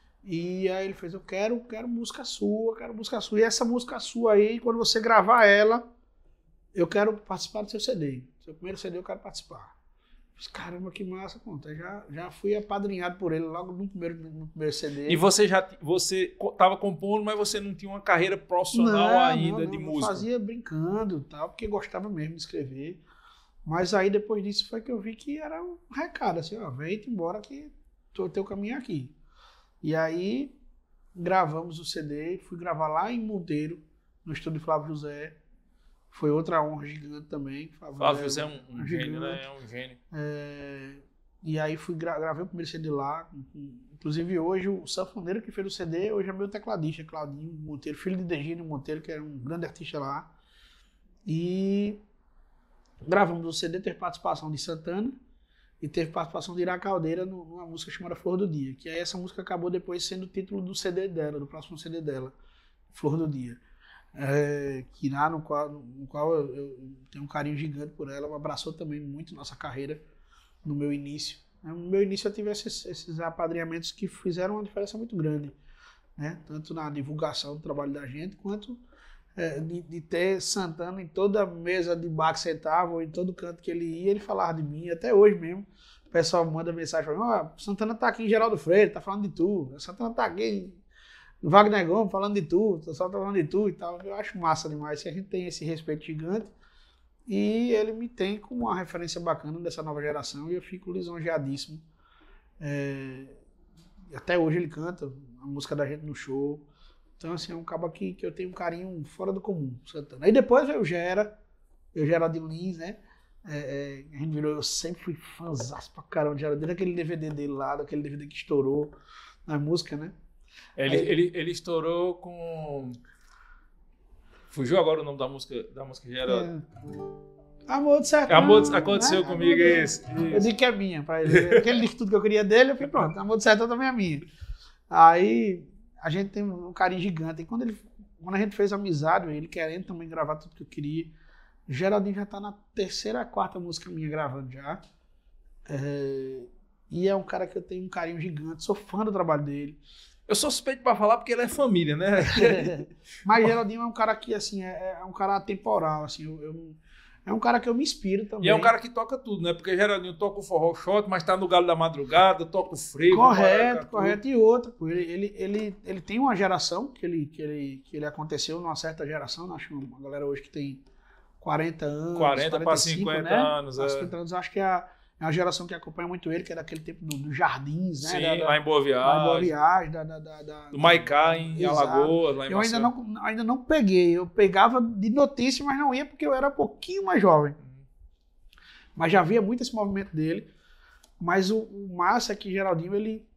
E aí ele fez, eu quero, quero música sua, quero música sua. E essa música sua aí, quando você gravar ela, eu quero participar do seu C D. Seu primeiro C D eu quero participar. Eu fiz, caramba, que massa, conta. Já, já fui apadrinhado por ele logo no primeiro, no primeiro C D. E você já você co- tava compondo, mas você não tinha uma carreira profissional Não, ainda não, de não, eu música. fazia brincando e tal, porque gostava mesmo de escrever. Mas aí depois disso foi que eu vi que era um recado, assim, ó, vem-te embora que o teu caminho é aqui. E aí gravamos o C D, fui gravar lá em Monteiro, no estúdio Flávio José. Foi outra honra gigante também. Flávio José é um, um um gênio, gigante. né? É um gênio. É, e aí fui gra gravei o primeiro C D lá. com- com- Inclusive hoje o sanfoneiro que fez o C D, hoje é meu tecladista, Claudinho Monteiro, filho de Degino Monteiro, que era um grande artista lá. E gravamos o C D, teve participação de Santana e teve participação de Ira Caldeira no- numa música chamada Flor do Dia, que aí essa música acabou depois sendo o título do C D dela, do próximo C D dela, Flor do Dia. É, que lá no qual, no qual eu, eu tenho um carinho gigante por ela, ela abraçou também muito nossa carreira no meu início. No meu início eu tive esses, esses apadrinhamentos que fizeram uma diferença muito grande, né? Tanto na divulgação do trabalho da gente, quanto é, de, de ter Santana em toda mesa de bar que sentava, ou em todo canto que ele ia, ele falava de mim, até hoje mesmo. O pessoal manda mensagem para mim, ó, Santana tá aqui em Geraldo Freire, tá falando de tu. Santana tá aqui em Wagner Gomes falando de tu, o pessoal tá falando de tu e tal. Eu acho massa demais, que a gente tem esse respeito gigante. E ele me tem como uma referência bacana dessa nova geração e eu fico lisonjeadíssimo. É, até hoje ele canta a música da gente no show. Então, assim, é um cabo que, que eu tenho um carinho fora do comum, Santana. Aí depois veio o Gera, eu Gera de Lins, né? É, é, a gente virou, eu sempre fui fãzaço pra caramba de Gera, desde aquele D V D dele lá, daquele D V D que estourou na música, né? Ele, Aí- ele, ele estourou com. Fugiu agora o nome da música, da música geral. É. Amor de sertão. Amor, aconteceu né? comigo Amor de- esse. Eu digo que é minha, pra ele. Aquele disse tudo que eu queria dele, eu falei, pronto, Amor de Sertão também é minha. Aí a gente tem um carinho gigante. E quando, ele, quando a gente fez amizade, ele querendo também gravar tudo que eu queria, Geraldinho já tá na terceira, quarta música minha gravando já. É, e é um cara que eu tenho um carinho gigante, sou fã do trabalho dele. Eu sou suspeito pra falar porque ele é família, né? Mas Geraldinho é um cara que, assim, é, é um cara atemporal, assim, eu, eu- É um cara que eu me inspiro também. E é um cara que toca tudo, né? Porque Geraldinho toca o forró shot, mas tá no Galo da Madrugada, toca o frevo. Correto, correto. E outra, pô, ele, ele, ele, ele tem uma geração que ele, que, ele, que ele aconteceu numa certa geração, acho que uma galera hoje que tem quarenta anos, quarenta para cinquenta, né? anos. É. cinquenta anos, acho que é a, é uma geração que acompanha muito ele, que é daquele tempo dos do Jardins, né? Sim, da, da, lá em Boa Viagem. Lá em Boa Viagem, da, da, da, da, do Maicá em exato. Alagoas, lá em Eu ainda não, ainda não peguei, eu pegava de notícia, mas não ia porque eu era um pouquinho mais jovem. Mas já via muito esse movimento dele. Mas o, o massa é que Geraldinho, ele,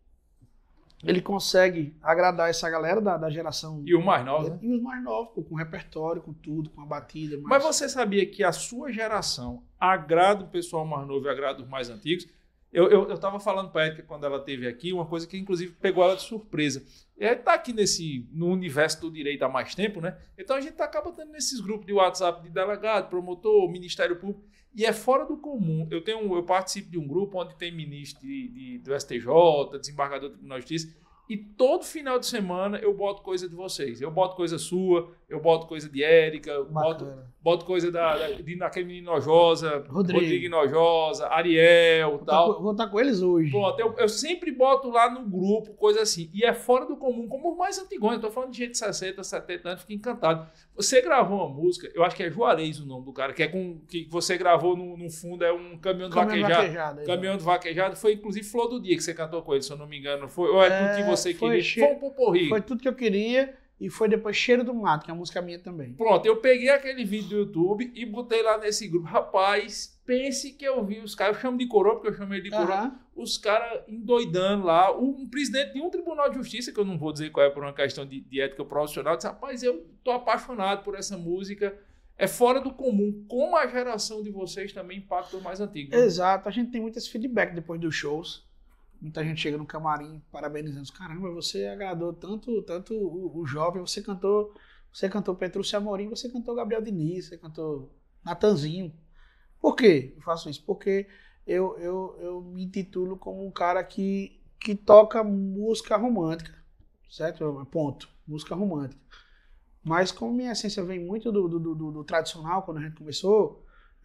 ele consegue agradar essa galera da, da geração. E os mais novos, né? E os mais novos, pô, com repertório, com tudo, com a batida. Mas... mas você sabia que a sua geração agrada o pessoal mais novo e agrada os mais antigos? Eu, eu, eu tava falando para a Érica quando ela esteve aqui, uma coisa que inclusive pegou ela de surpresa. Ela tá aqui nesse, no universo do direito há mais tempo, né? Então a gente tá, acaba tendo nesses grupos de WhatsApp de delegado, promotor, Ministério Público, e é fora do comum. Eu, tenho, eu participo de um grupo onde tem ministro de, de, do S T J, desembargador do Tribunal de Justiça, e todo final de semana eu boto coisa de vocês. Eu boto coisa sua, eu boto coisa de Érica, boto, boto coisa da, da, de, daquele menino Nojosa, Rodrigo, Rodrigo Nojosa, Ariel e tal. Tá, vou estar com eles hoje. Pronto, eu, eu sempre boto lá no grupo, coisa assim. E é fora do comum, como os mais antigos. Eu tô falando de gente de sessenta, setenta anos, fiquei encantado. Você gravou uma música, eu acho que é Juarez o nome do cara, que é com que você gravou no, no fundo, é um caminhão de caminhão vaquejado. vaquejado caminhão de vaquejado. Foi inclusive Flor do Dia que você cantou com ele, se eu não me engano. Foi, ou é, é tudo que você queria? Che... Foi um poporri. Foi tudo que eu queria. E foi depois Cheiro do Mato, que é uma música minha também. Pronto, eu peguei aquele vídeo do YouTube e botei lá nesse grupo. Rapaz, pense que eu vi os caras, eu chamo de coroa, porque eu chamo ele de coroa, uhum. Os caras endoidando lá. Um presidente de um tribunal de justiça, que eu não vou dizer qual é por uma questão de, de ética profissional, disse, rapaz, eu tô apaixonado por essa música. É fora do comum. Como a geração de vocês também impacta os mais antigos. Né? Exato, a gente tem muito esse feedback depois dos shows. Muita gente chega no camarim parabenizando. Caramba, você agradou tanto, tanto o, o jovem. Você cantou, você cantou Petrúcio Amorim, você cantou Gabriel Diniz, você cantou Natanzinho. Por quê eu faço isso? Porque eu, eu, eu me intitulo como um cara que, que toca música romântica, certo? Ponto. Música romântica. Mas como minha essência vem muito do, do, do, do tradicional, quando a gente começou,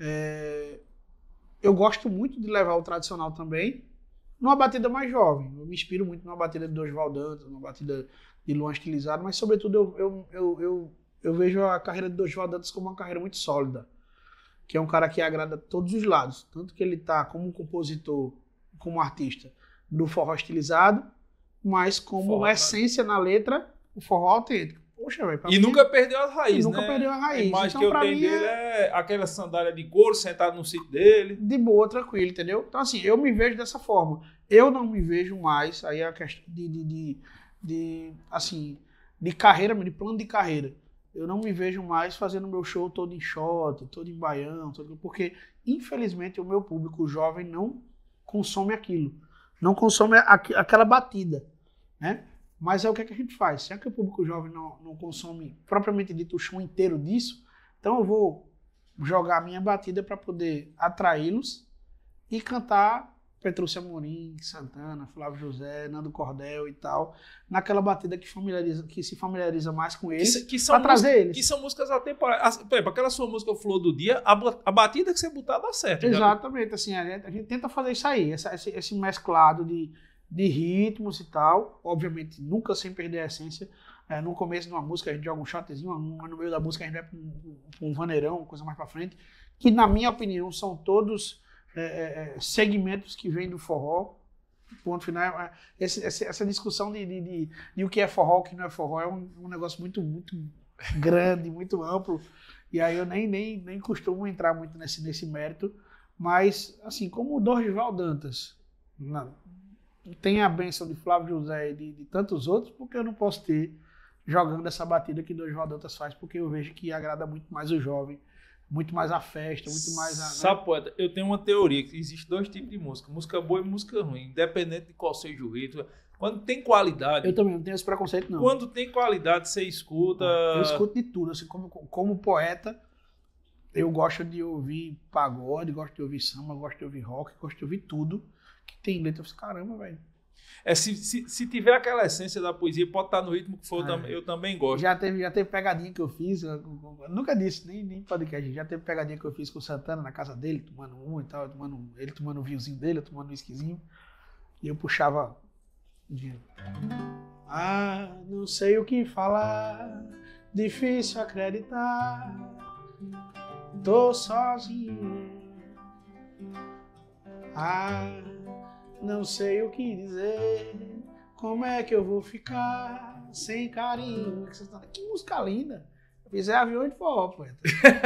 é, eu gosto muito de levar o tradicional também, numa batida mais jovem. Eu me inspiro muito numa batida de Dorival Dantas, numa batida de Luan Estilizado, mas sobretudo eu, eu, eu, eu, eu vejo a carreira de Dorival Dantas como uma carreira muito sólida, que é um cara que agrada todos os lados, tanto que ele está como compositor, como artista do forró estilizado, mas como forró, essência na letra, o forró autêntico. Poxa, véio, e mim, nunca perdeu as raízes, nunca né? perdeu a raiz. A imagem então, que eu tenho dele é... é aquela sandália de couro sentado no sítio dele. De boa, tranquilo, entendeu? Então, assim, eu me vejo dessa forma. Eu não me vejo mais, aí é a questão de, de, de, de, assim, de carreira, de plano de carreira. Eu não me vejo mais fazendo meu show todo em shot, todo em baião, todo... porque, infelizmente, o meu público jovem não consome aquilo. Não consome aqu- aquela batida, né? Mas é o que, é que a gente faz. Já que o público jovem não, não consome propriamente dito o show inteiro disso, então eu vou jogar a minha batida para poder atraí-los e cantar Petrúcio Amorim, Santana, Flávio José, Nando Cordel e tal, naquela batida que, familiariza, que se familiariza mais com eles, que, que são para trazer eles. Que são músicas atemporais. Por exemplo, aquela sua música Flor do Dia, a, a batida que você botar dá certo. Exatamente, já. Assim, a gente, a gente tenta fazer isso aí, essa, esse, esse mesclado de de ritmos e tal, obviamente nunca sem perder a essência. É, no começo de uma música a gente joga um shotzinho, no meio da música a gente vai para um, um vaneirão, coisa mais para frente, que na minha opinião são todos é, é, segmentos que vêm do forró. Ponto final. É, esse, essa discussão de, de, de, de o que é forró, o que não é forró é um, um negócio muito, muito grande, muito amplo, e aí eu nem, nem, nem costumo entrar muito nesse, nesse mérito, mas assim, como o Dorival Dantas na, tem a bênção de Flávio José e de, de tantos outros, porque eu não posso ter jogando essa batida que Dorival Dantas faz, porque eu vejo que agrada muito mais o jovem, muito mais a festa, muito mais a... Sabe, né? Poeta, eu tenho uma teoria que existe dois tipos de música, música boa e música ruim, independente de qual seja o ritmo. Quando tem qualidade... Eu também não tenho esse preconceito, não. Quando tem qualidade, você escuta... Eu escuto de tudo, assim, como, como poeta, eu gosto de ouvir pagode, gosto de ouvir samba, gosto de ouvir rock, gosto de ouvir tudo que tem letra. Eu falei, caramba, velho, É, se, se, se tiver aquela essência da poesia, pode estar no ritmo que for, É. eu, tam, eu também gosto. Já teve, já teve pegadinha que eu fiz, eu, eu, eu nunca disse, nem, nem podcast, já teve pegadinha que eu fiz com o Santana na casa dele, tomando um e tal, tomando, ele tomando o vinhozinho dele, eu tomando um whiskyzinho, e eu puxava de... Ah, não sei o que falar, difícil acreditar, tô sozinho. Ah, não sei o que dizer, como é que eu vou ficar sem carinho? Que música linda. Eu fiz é Aviões de Forró, poeta.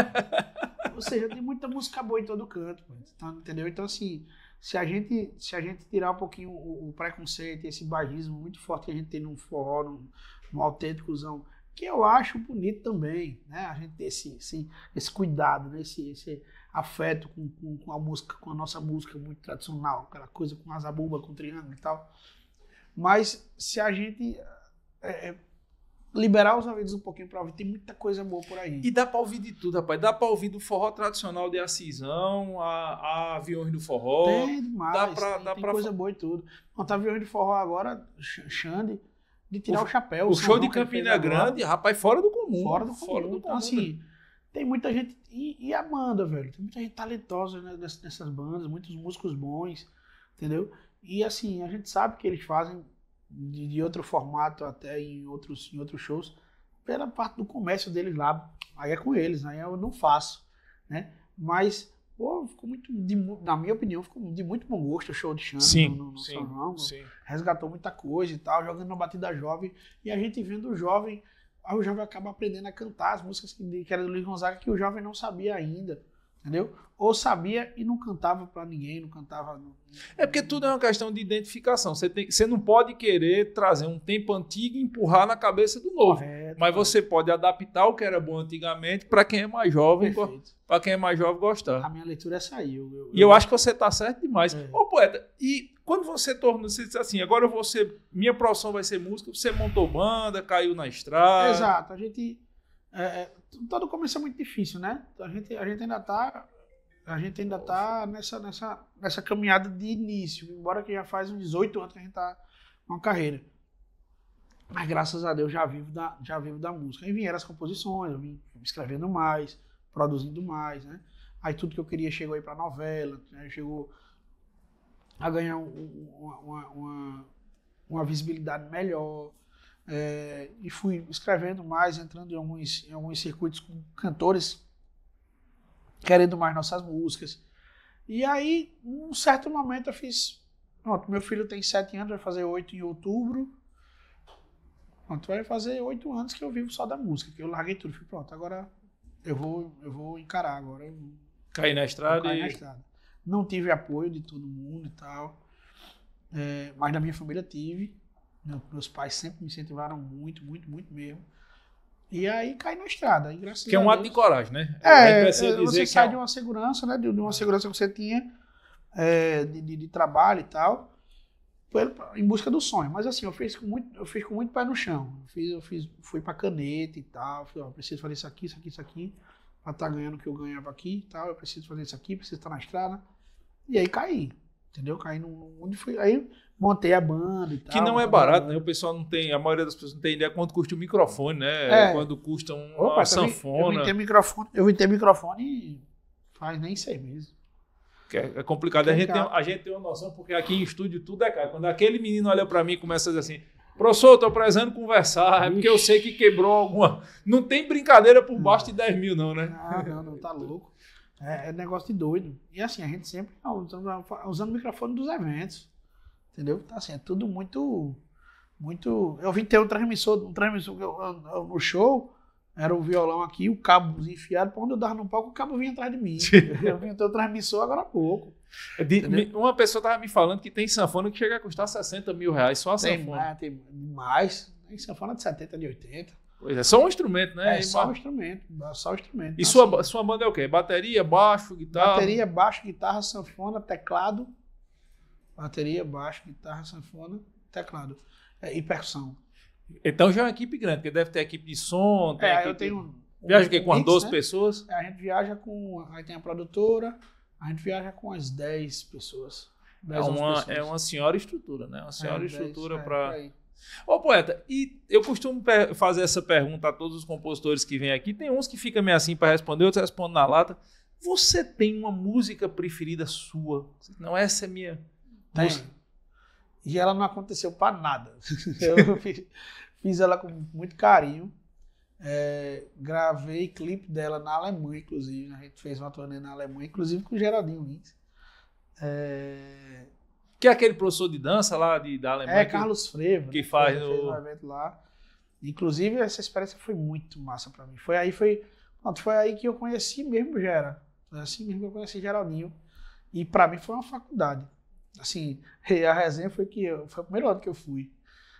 Ou seja, tem muita música boa em todo canto, poeta. Então, entendeu? Então, assim, se a gente, se a gente tirar um pouquinho o, o preconceito, esse bairrismo muito forte que a gente tem no forró, no, no autênticozão, que eu acho bonito também, né? A gente ter esse, esse, esse cuidado, né? esse, esse afeto com, com, com a música, com a nossa música muito tradicional, aquela coisa com a zabumba, com o triângulo e tal. Mas se a gente é, liberar os ouvidos um pouquinho para ouvir, tem muita coisa boa por aí. E dá para ouvir de tudo, rapaz. Dá para ouvir do forró tradicional de Acisão, a, a Aviões do Forró. Tem demais, dá pra, tem, dá tem pra... coisa boa e tudo. Não, tá Aviões de Forró agora, Xande, de tirar o, o chapéu. O show de Campina Grande, rapaz, fora do comum. Fora do fora comum. Do então, comum, assim, né? tem muita gente... E, e a banda, velho? Tem muita gente talentosa, né, nessas, nessas bandas, muitos músicos bons, entendeu? E, assim, a gente sabe que eles fazem de, de outro formato até em outros, em outros shows, pela parte do comércio deles lá. Aí é com eles, aí eu não faço, né? Mas... Pô, ficou muito, de, na minha opinião, ficou de muito bom gosto o show de Xande sim, no, no sim, São João. Sim. Resgatou muita coisa e tal, jogando na batida jovem. E a gente vendo o jovem, aí o jovem acaba aprendendo a cantar as músicas que, que era do Luiz Gonzaga, que o jovem não sabia ainda, entendeu? Ou sabia e não cantava pra ninguém, não cantava... É porque tudo é uma questão de identificação. Você, tem, você não pode querer trazer um tempo antigo e empurrar na cabeça do novo. Correto, mas você pode adaptar o que era bom antigamente para quem é mais jovem, para quem é mais jovem gostar. A minha leitura é essa aí. Eu, eu, e eu, eu acho que você está certo demais. É. Ô, poeta, e quando você torna, você diz assim, agora eu vou ser, minha profissão vai ser música, você montou banda, caiu na estrada. Exato. A gente... É, todo começo é muito difícil, né? A gente, a gente ainda está... A gente ainda está nessa, nessa, nessa caminhada de início, embora que já faz uns dezoito anos que a gente está numa carreira. Mas graças a Deus já vivo da, já vivo da música. Aí vieram as composições, eu vim escrevendo mais, produzindo mais, né? Aí tudo que eu queria chegou aí para novela, né? Chegou a ganhar um, uma, uma, uma visibilidade melhor. É, e fui escrevendo mais, entrando em alguns, em alguns circuitos com cantores querendo mais nossas músicas. E aí, num certo momento, eu fiz... Pronto, meu filho tem sete anos, vai fazer oito em outubro. Pronto, vai fazer oito anos que eu vivo só da música, que eu larguei tudo. Falei, pronto, agora eu vou, eu vou encarar agora. Eu cair na estrada cair e... na estrada. Não tive apoio de todo mundo e tal, é, mas da minha família tive. Meus pais sempre me incentivaram muito, muito, muito mesmo. E aí cai na estrada. E graças que é um ato de coragem, né? É, você dizer sai que é... de uma segurança, né? De, de uma segurança que você tinha é, de, de, de trabalho e tal, em busca do sonho. Mas assim, eu fiz com muito, eu fiz com muito pé no chão. Eu fiz, eu fiz, fui pra caneta e tal. Falei, ó, preciso fazer isso aqui, isso aqui, isso aqui, pra estar tá ganhando o que eu ganhava aqui e tal. Eu preciso fazer isso aqui, preciso estar tá na estrada. E aí caí. Entendeu? Caí no, onde fui. Aí montei a banda e tal. Que não é barato, né? O pessoal não tem, a maioria das pessoas não tem ideia quanto custa o microfone, né? É. Quando custa uma Opa, sanfona. Eu vim ter microfone, eu vim ter microfone faz nem seis meses. Que é, é complicado. É a, gente tem, a gente tem uma noção, porque aqui em estúdio tudo é caro. Quando aquele menino olha pra mim e começa a dizer assim, professor, eu tô precisando conversar, é porque eu sei que quebrou alguma... Não tem brincadeira por baixo de dez mil não, né? Ah, não, não, tá louco. É, é negócio de doido. E assim, a gente sempre tá usando, usando o microfone dos eventos. Entendeu? Tá assim, é tudo muito... muito... Eu vim ter um transmissor, um transmissor eu, eu, no show, era o violão aqui, o cabo enfiado, pra onde eu dava no palco, o cabo vinha atrás de mim. Eu vim ter um transmissor agora há pouco. De, uma pessoa tava me falando que tem sanfona que chega a custar sessenta mil reais, só a tem sanfona. Mais, tem mais. Tem sanfona de setenta, de oitenta. Pois é, só um instrumento, né? É, só um instrumento, só um instrumento. E sua, assim, sua banda é o quê? Bateria, baixo, guitarra? Bateria, baixo, guitarra, sanfona, teclado. Bateria, baixo, guitarra, sanfona, teclado. É, e percussão. Então já é uma equipe grande, porque deve ter equipe de som. Tem é, equipe... eu tenho... Um, viaja um, com um as doze né? pessoas? É, a gente viaja com... Aí tem a produtora, a gente viaja com as dez pessoas. É uma, é uma senhora estrutura, né? Uma senhora é, estrutura é, para... Ô, poeta, e eu costumo fazer essa pergunta a todos os compositores que vêm aqui. Tem uns que ficam meio assim para responder, outros respondem na lata. Você tem uma música preferida sua? Não, essa é minha tem. Música. E ela não aconteceu para nada. Eu fiz, fiz ela com muito carinho. É, gravei clipe dela na Alemanha, inclusive. A gente fez uma turnê na Alemanha, inclusive com o Geraldinho Lins. É... Que é aquele professor de dança lá de, da Alemanha. É, que, Carlos Frevo. Que né? faz fez, o... fez um evento lá. Inclusive, essa experiência foi muito massa pra mim. Foi aí, foi, pronto, foi aí que eu conheci mesmo Gera. Foi assim mesmo que eu conheci Geraldinho. E pra mim foi uma faculdade. Assim, a resenha foi que eu, foi o primeiro ano que eu fui.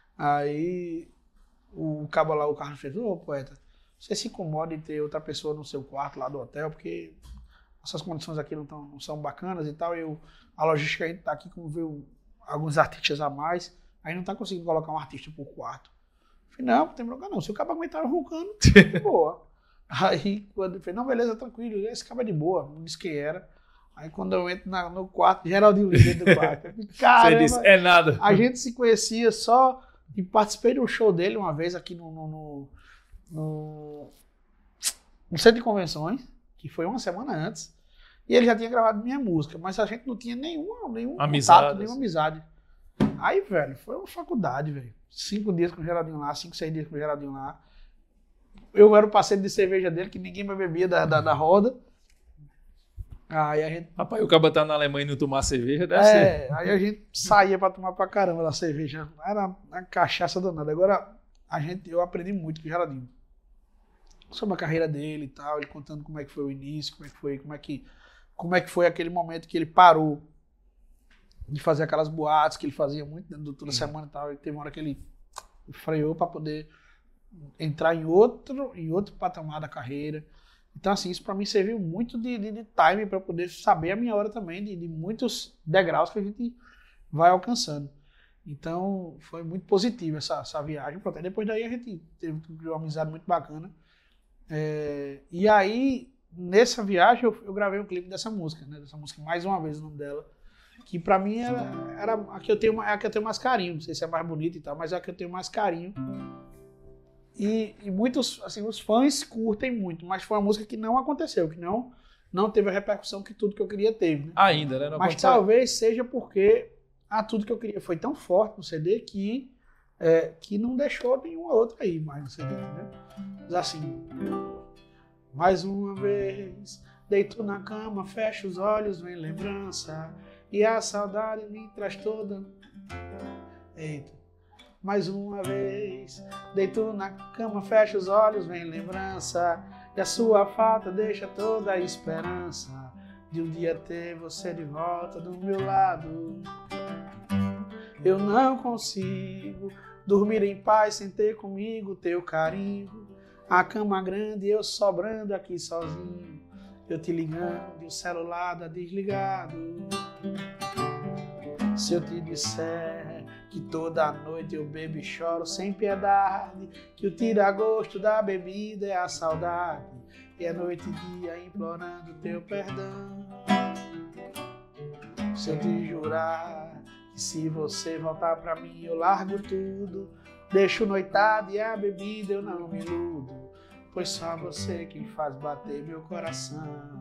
Aí o cabo lá, o Carlos Frevo, ô poeta, você se incomoda em ter outra pessoa no seu quarto lá do hotel, porque essas condições aqui não, tão, não são bacanas e tal. Eu, a logística a gente tá aqui, como viu alguns artistas a mais, aí não tá conseguindo colocar um artista por quarto. Eu falei, não, não tem problema não. Se o cabo aguentar roncando, de boa. Aí, quando eu falei, não, beleza, tranquilo, esse cabo é de boa, não disse quem era. Aí, quando eu entro na, no quarto, Geraldinho Lins dentro do quarto. Caramba, você disse, é nada. A gente se conhecia só, e participei de um show dele uma vez aqui no, no, no, no, no Centro de Convenções, que foi uma semana antes. E ele já tinha gravado minha música, mas a gente não tinha nenhuma, nenhum amizade, contato, nenhuma amizade. Aí, velho, foi uma faculdade, velho. Cinco dias com o Geraldinho lá, cinco, seis dias com o Geraldinho lá. Eu era o parceiro de cerveja dele, que ninguém mais bebia da, da, da roda. Aí a gente... Rapaz, o cara tá na Alemanha e não tomar cerveja, deve é, ser. Aí a gente saía pra tomar pra caramba da cerveja. Era uma cachaça danada. Agora, a gente, eu aprendi muito com o Geraldinho. Sobre a carreira dele e tal, ele contando como é que foi o início, como é que foi, como é que... Como é que foi aquele momento que ele parou de fazer aquelas boates que ele fazia muito dentro toda semana e tal. E teve uma hora que ele freou para poder entrar em outro, em outro patamar da carreira. Então, assim, isso para mim serviu muito de, de, de time para poder saber a minha hora também, de, de muitos degraus que a gente vai alcançando. Então, foi muito positivo essa, essa viagem. Pronto, depois daí a gente teve uma amizade muito bacana. É, e aí... Nessa viagem eu, eu gravei um clipe dessa música, né? Dessa música, mais uma vez o nome dela. Que pra mim era, era a, que eu tenho, é a que eu tenho mais carinho. Não sei se é mais bonita e tal, mas é a que eu tenho mais carinho. E, e muitos, assim, os fãs curtem muito, mas foi uma música que não aconteceu, que não, não teve a repercussão que tudo que eu queria teve. Né? Ainda, né? Não mas aconteceu. Talvez seja porque a tudo que eu queria foi tão forte no C D que, é, que não deixou nenhuma outra aí mais no C D, né? Mas assim... Mais uma vez, deito na cama, fecho os olhos, vem lembrança, e a saudade me traz toda. Eita. Mais uma vez, deito na cama, fecho os olhos, vem lembrança, e a sua falta deixa toda a esperança de um dia ter você de volta do meu lado. Eu não consigo dormir em paz sem ter comigo teu carinho. A cama grande, eu sobrando aqui sozinho. Eu te ligando e o celular tá desligado. Se eu te disser que toda noite eu bebo e choro sem piedade, que o tira-gosto da bebida é a saudade, e é noite e dia implorando teu perdão. Se eu te jurar que se você voltar pra mim eu largo tudo, deixo noitada e a bebida eu não me iludo, pois só você quem faz bater meu coração.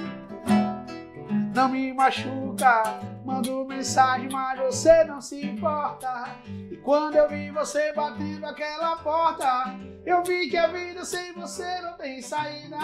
Não me machuca, mando mensagem, mas você não se importa. E quando eu vi você batendo aquela porta, eu vi que a vida sem você não tem saída.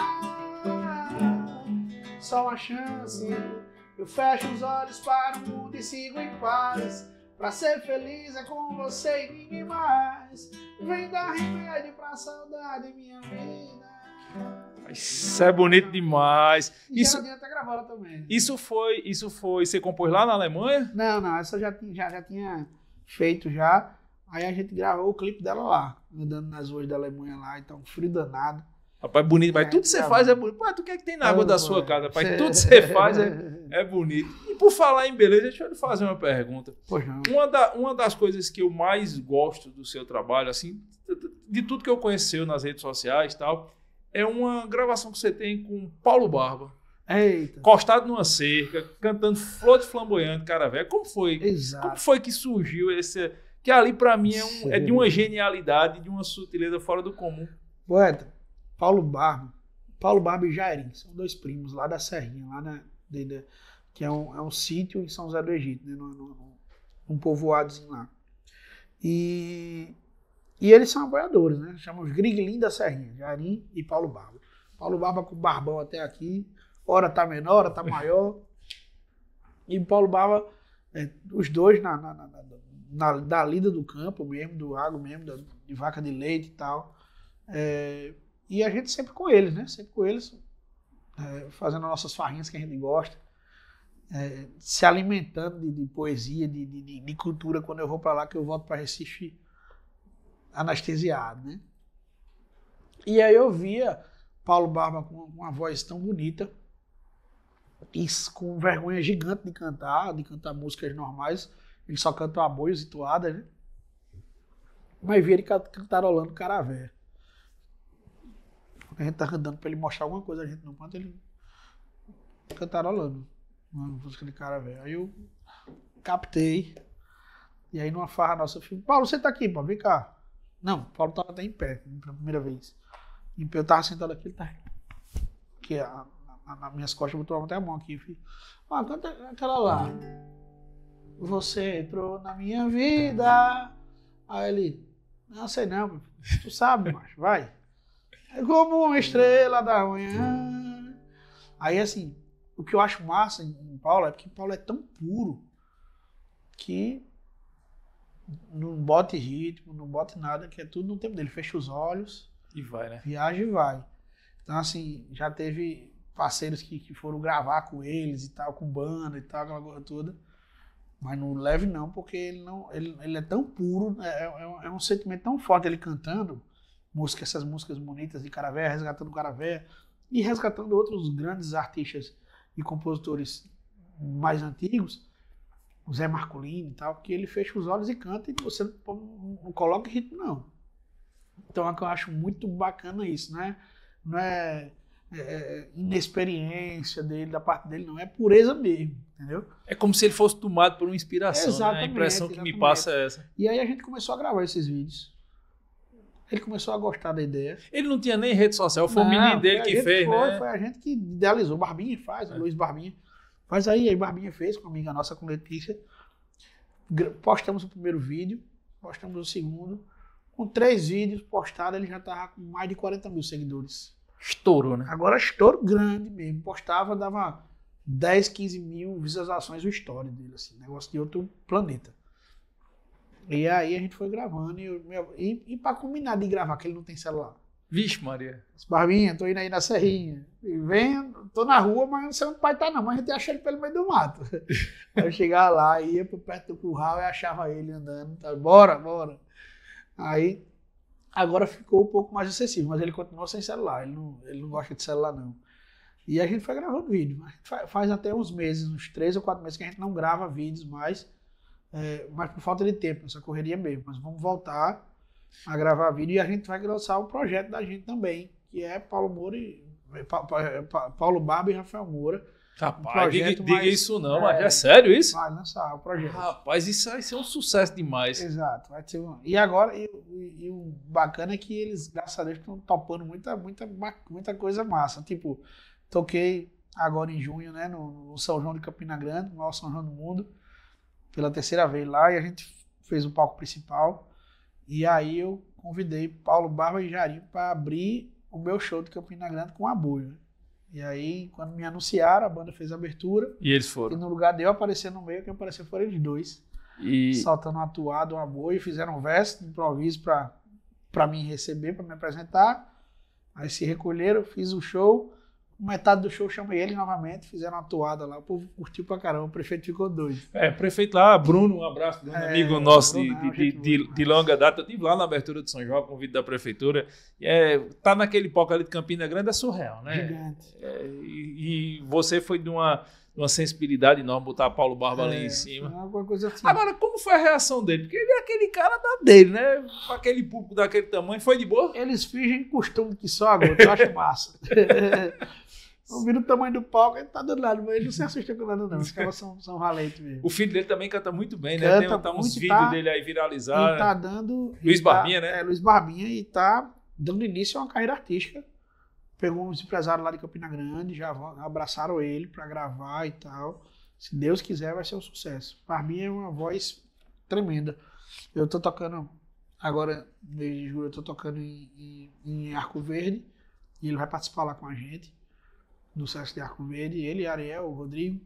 Só uma chance, eu fecho os olhos para o mundo e sigo em paz. Pra ser feliz é com você e ninguém mais. Vem dar remédio pra saudade, minha vida. Isso é bonito demais. E isso até gravou também. Isso foi, isso foi, você compôs lá na Alemanha? Não, não, essa eu já, já, já tinha feito já. Aí a gente gravou o clipe dela lá, andando nas ruas da Alemanha lá, então um frio danado. Rapaz, bonito, mas é, tudo que você tá faz bom. é bonito. Pô, tu quer que tem na água Eu, da pô, sua casa, rapaz? cê... Tudo que você faz é, é bonito. E por falar em beleza, deixa eu lhe fazer uma pergunta. Pois não. Uma, da, uma das coisas que eu mais gosto do seu trabalho, assim, de tudo que eu conheci nas redes sociais e tal, é uma gravação que você tem com Paulo Barba. Eita. Encostado numa cerca, cantando Flor de Flamboyante, cara velho. Como foi? Exato. Como foi que surgiu esse... Que ali pra mim é, um, é de uma genialidade, de uma sutileza fora do comum. Poeta, Paulo Barba. Paulo Barba e Jairim, são dois primos lá da Serrinha, lá na, de, de, que é um, é um sítio em São José do Egito, né, no, no, no, um povoadozinho lá. E, e eles são apoiadores, né? Chamam os Griglim da Serrinha, Jairim e Paulo Barba. Paulo Barba com barbão até aqui, hora tá menor, hora tá maior. E Paulo Barba, é, os dois na, na, na, na, da lida do campo mesmo, do água mesmo, da, de vaca de leite e tal. É, e a gente sempre com eles, né? Sempre com eles, é, fazendo as nossas farrinhas que a gente gosta, é, se alimentando de, de poesia, de, de, de cultura. Quando eu vou para lá, que eu volto para Recife anestesiado, né? E aí eu via Paulo Barba com uma voz tão bonita, e com vergonha gigante de cantar, de cantar músicas normais. Ele só canta aboios e toadas, né? Mas via ele cantarolando Caravé. A gente tá andando pra ele mostrar alguma coisa, a gente não canta, ele cantarolando uma música de Caravé. Aí eu captei, e aí numa farra nossa, eu falei, Paulo, você tá aqui, Paulo, vem cá. Não, Paulo tava até em pé, pela primeira vez. Em pé, eu tava sentado aqui, ele tá aqui, a, a, nas minhas costas, eu botou até a mão aqui. Eu falei, ah, canta aquela lá. Você entrou na minha vida. Aí ele, não sei não, tu sabe, macho, vai. É como uma estrela da manhã. Aí, assim, o que eu acho massa em Paulo é porque Paulo é tão puro que não bote ritmo, não bote nada, que é tudo no tempo dele. Fecha os olhos e vai, né? Viaja e vai. Então, assim, já teve parceiros que, que foram gravar com eles e tal, com banda e tal, aquela coisa toda. Mas não leve não, porque ele, não, ele, ele é tão puro, é, é, é um sentimento tão forte ele cantando música, essas músicas bonitas de Caravé, resgatando Caravé e resgatando outros grandes artistas e compositores mais antigos, o Zé Marcolini e tal, que ele fecha os olhos e canta e você não, não coloca ritmo não. Então é que eu acho muito bacana isso, né? Não é, é inexperiência dele, da parte dele, não, é pureza mesmo, entendeu? É como se ele fosse tomado por uma inspiração, exatamente, né? A impressão que exatamente. me passa é essa. E aí a gente começou a gravar esses vídeos. Ele começou a gostar da ideia. Ele não tinha nem rede social, foi não, o menino dele que fez, foi, né? Foi a gente que idealizou. Barbinha faz, é. Luiz Barbinha. Faz aí, aí Barbinha fez com uma amiga nossa, com Letícia. Postamos o primeiro vídeo, postamos o segundo. Com três vídeos postados, ele já estava com mais de quarenta mil seguidores. Estourou, né? Agora estouro grande mesmo. Postava, dava dez, quinze mil visualizações o story dele, assim, negócio de outro planeta. E aí a gente foi gravando, e, e, e pra combinar de gravar, que ele não tem celular. Vixe, Maria. Barbinha, tô indo aí na Serrinha. E vem, tô na rua, mas não sei onde o pai tá não, mas a gente achou ele pelo meio do mato. Aí eu chegava lá, ia por perto do curral e achava ele andando. Tá, bora, bora. Aí, agora ficou um pouco mais acessível, mas ele continua sem celular, ele não, ele não gosta de celular não. E a gente foi gravando vídeo, a gente faz, faz até uns meses, uns três ou quatro meses que a gente não grava vídeos mais, é, mas por falta de tempo, essa correria mesmo. Mas vamos voltar a gravar vídeo e a gente vai lançar o projeto da gente também, que é Paulo Moura e, pa, pa, pa, Paulo Barba e Rafael Moura. Rapaz, um diga, diga mais, isso não, é, mas é sério isso? Vai lançar o projeto. Rapaz, isso vai ser um sucesso demais. Exato. Vai ser um... E agora, e, e, e o bacana é que eles, graças a Deus, estão topando muita, muita, muita coisa massa. Tipo, toquei agora em junho, né, no, no São João de Campina Grande, no maior São João do mundo, pela terceira vez lá, e a gente fez o palco principal. E aí eu convidei Paulo Barba e Jairim para abrir o meu show de Campina Grande com aboio. E aí, quando me anunciaram, a banda fez a abertura. E eles foram. E no lugar de eu aparecer no meio, quem apareceu foram eles dois. E... soltando uma toada, um aboio, fizeram um verso de improviso para me receber, para me apresentar. Aí se recolheram, fiz o show. Metade do show chamei ele novamente, fizeram uma toada lá, o povo curtiu pra caramba, o prefeito ficou doido. É, prefeito lá, Bruno, um abraço, Bruno, é, amigo nosso Bruno, de, de, de, de, de longa data. Eu estive lá na abertura de São João, convite da prefeitura. É, tá naquele palco ali de Campina Grande, é surreal, né? Gigante. É, e, e você foi de uma, uma sensibilidade enorme botar Paulo Barba é, ali em cima. Alguma coisa assim. Agora, como foi a reação dele? Porque ele é aquele cara da dele, né? Com aquele público daquele tamanho, foi de boa? Eles fingem costume que só agora, eu acho massa. Eu vi o tamanho do palco, ele tá do lado, mas ele não se assusta com nada, não. Os caras são, são valentes mesmo. O filho dele também canta muito bem, né? Canta Tem tá uns muito, vídeos tá, dele aí viralizados. E tá dando. Luiz tá, Barbinha, né? É, Luiz Barbinha, e tá dando início a uma carreira artística. Pegou uns empresários lá de Campina Grande, já abraçaram ele pra gravar e tal. Se Deus quiser, vai ser um sucesso. Barbinha é uma voz tremenda. Eu tô tocando, agora, no mês de julho, eu tô tocando em, em, em Arco Verde, e ele vai participar lá com a gente, no Sesc de Arco Verde, ele, Ariel, o Rodrigo.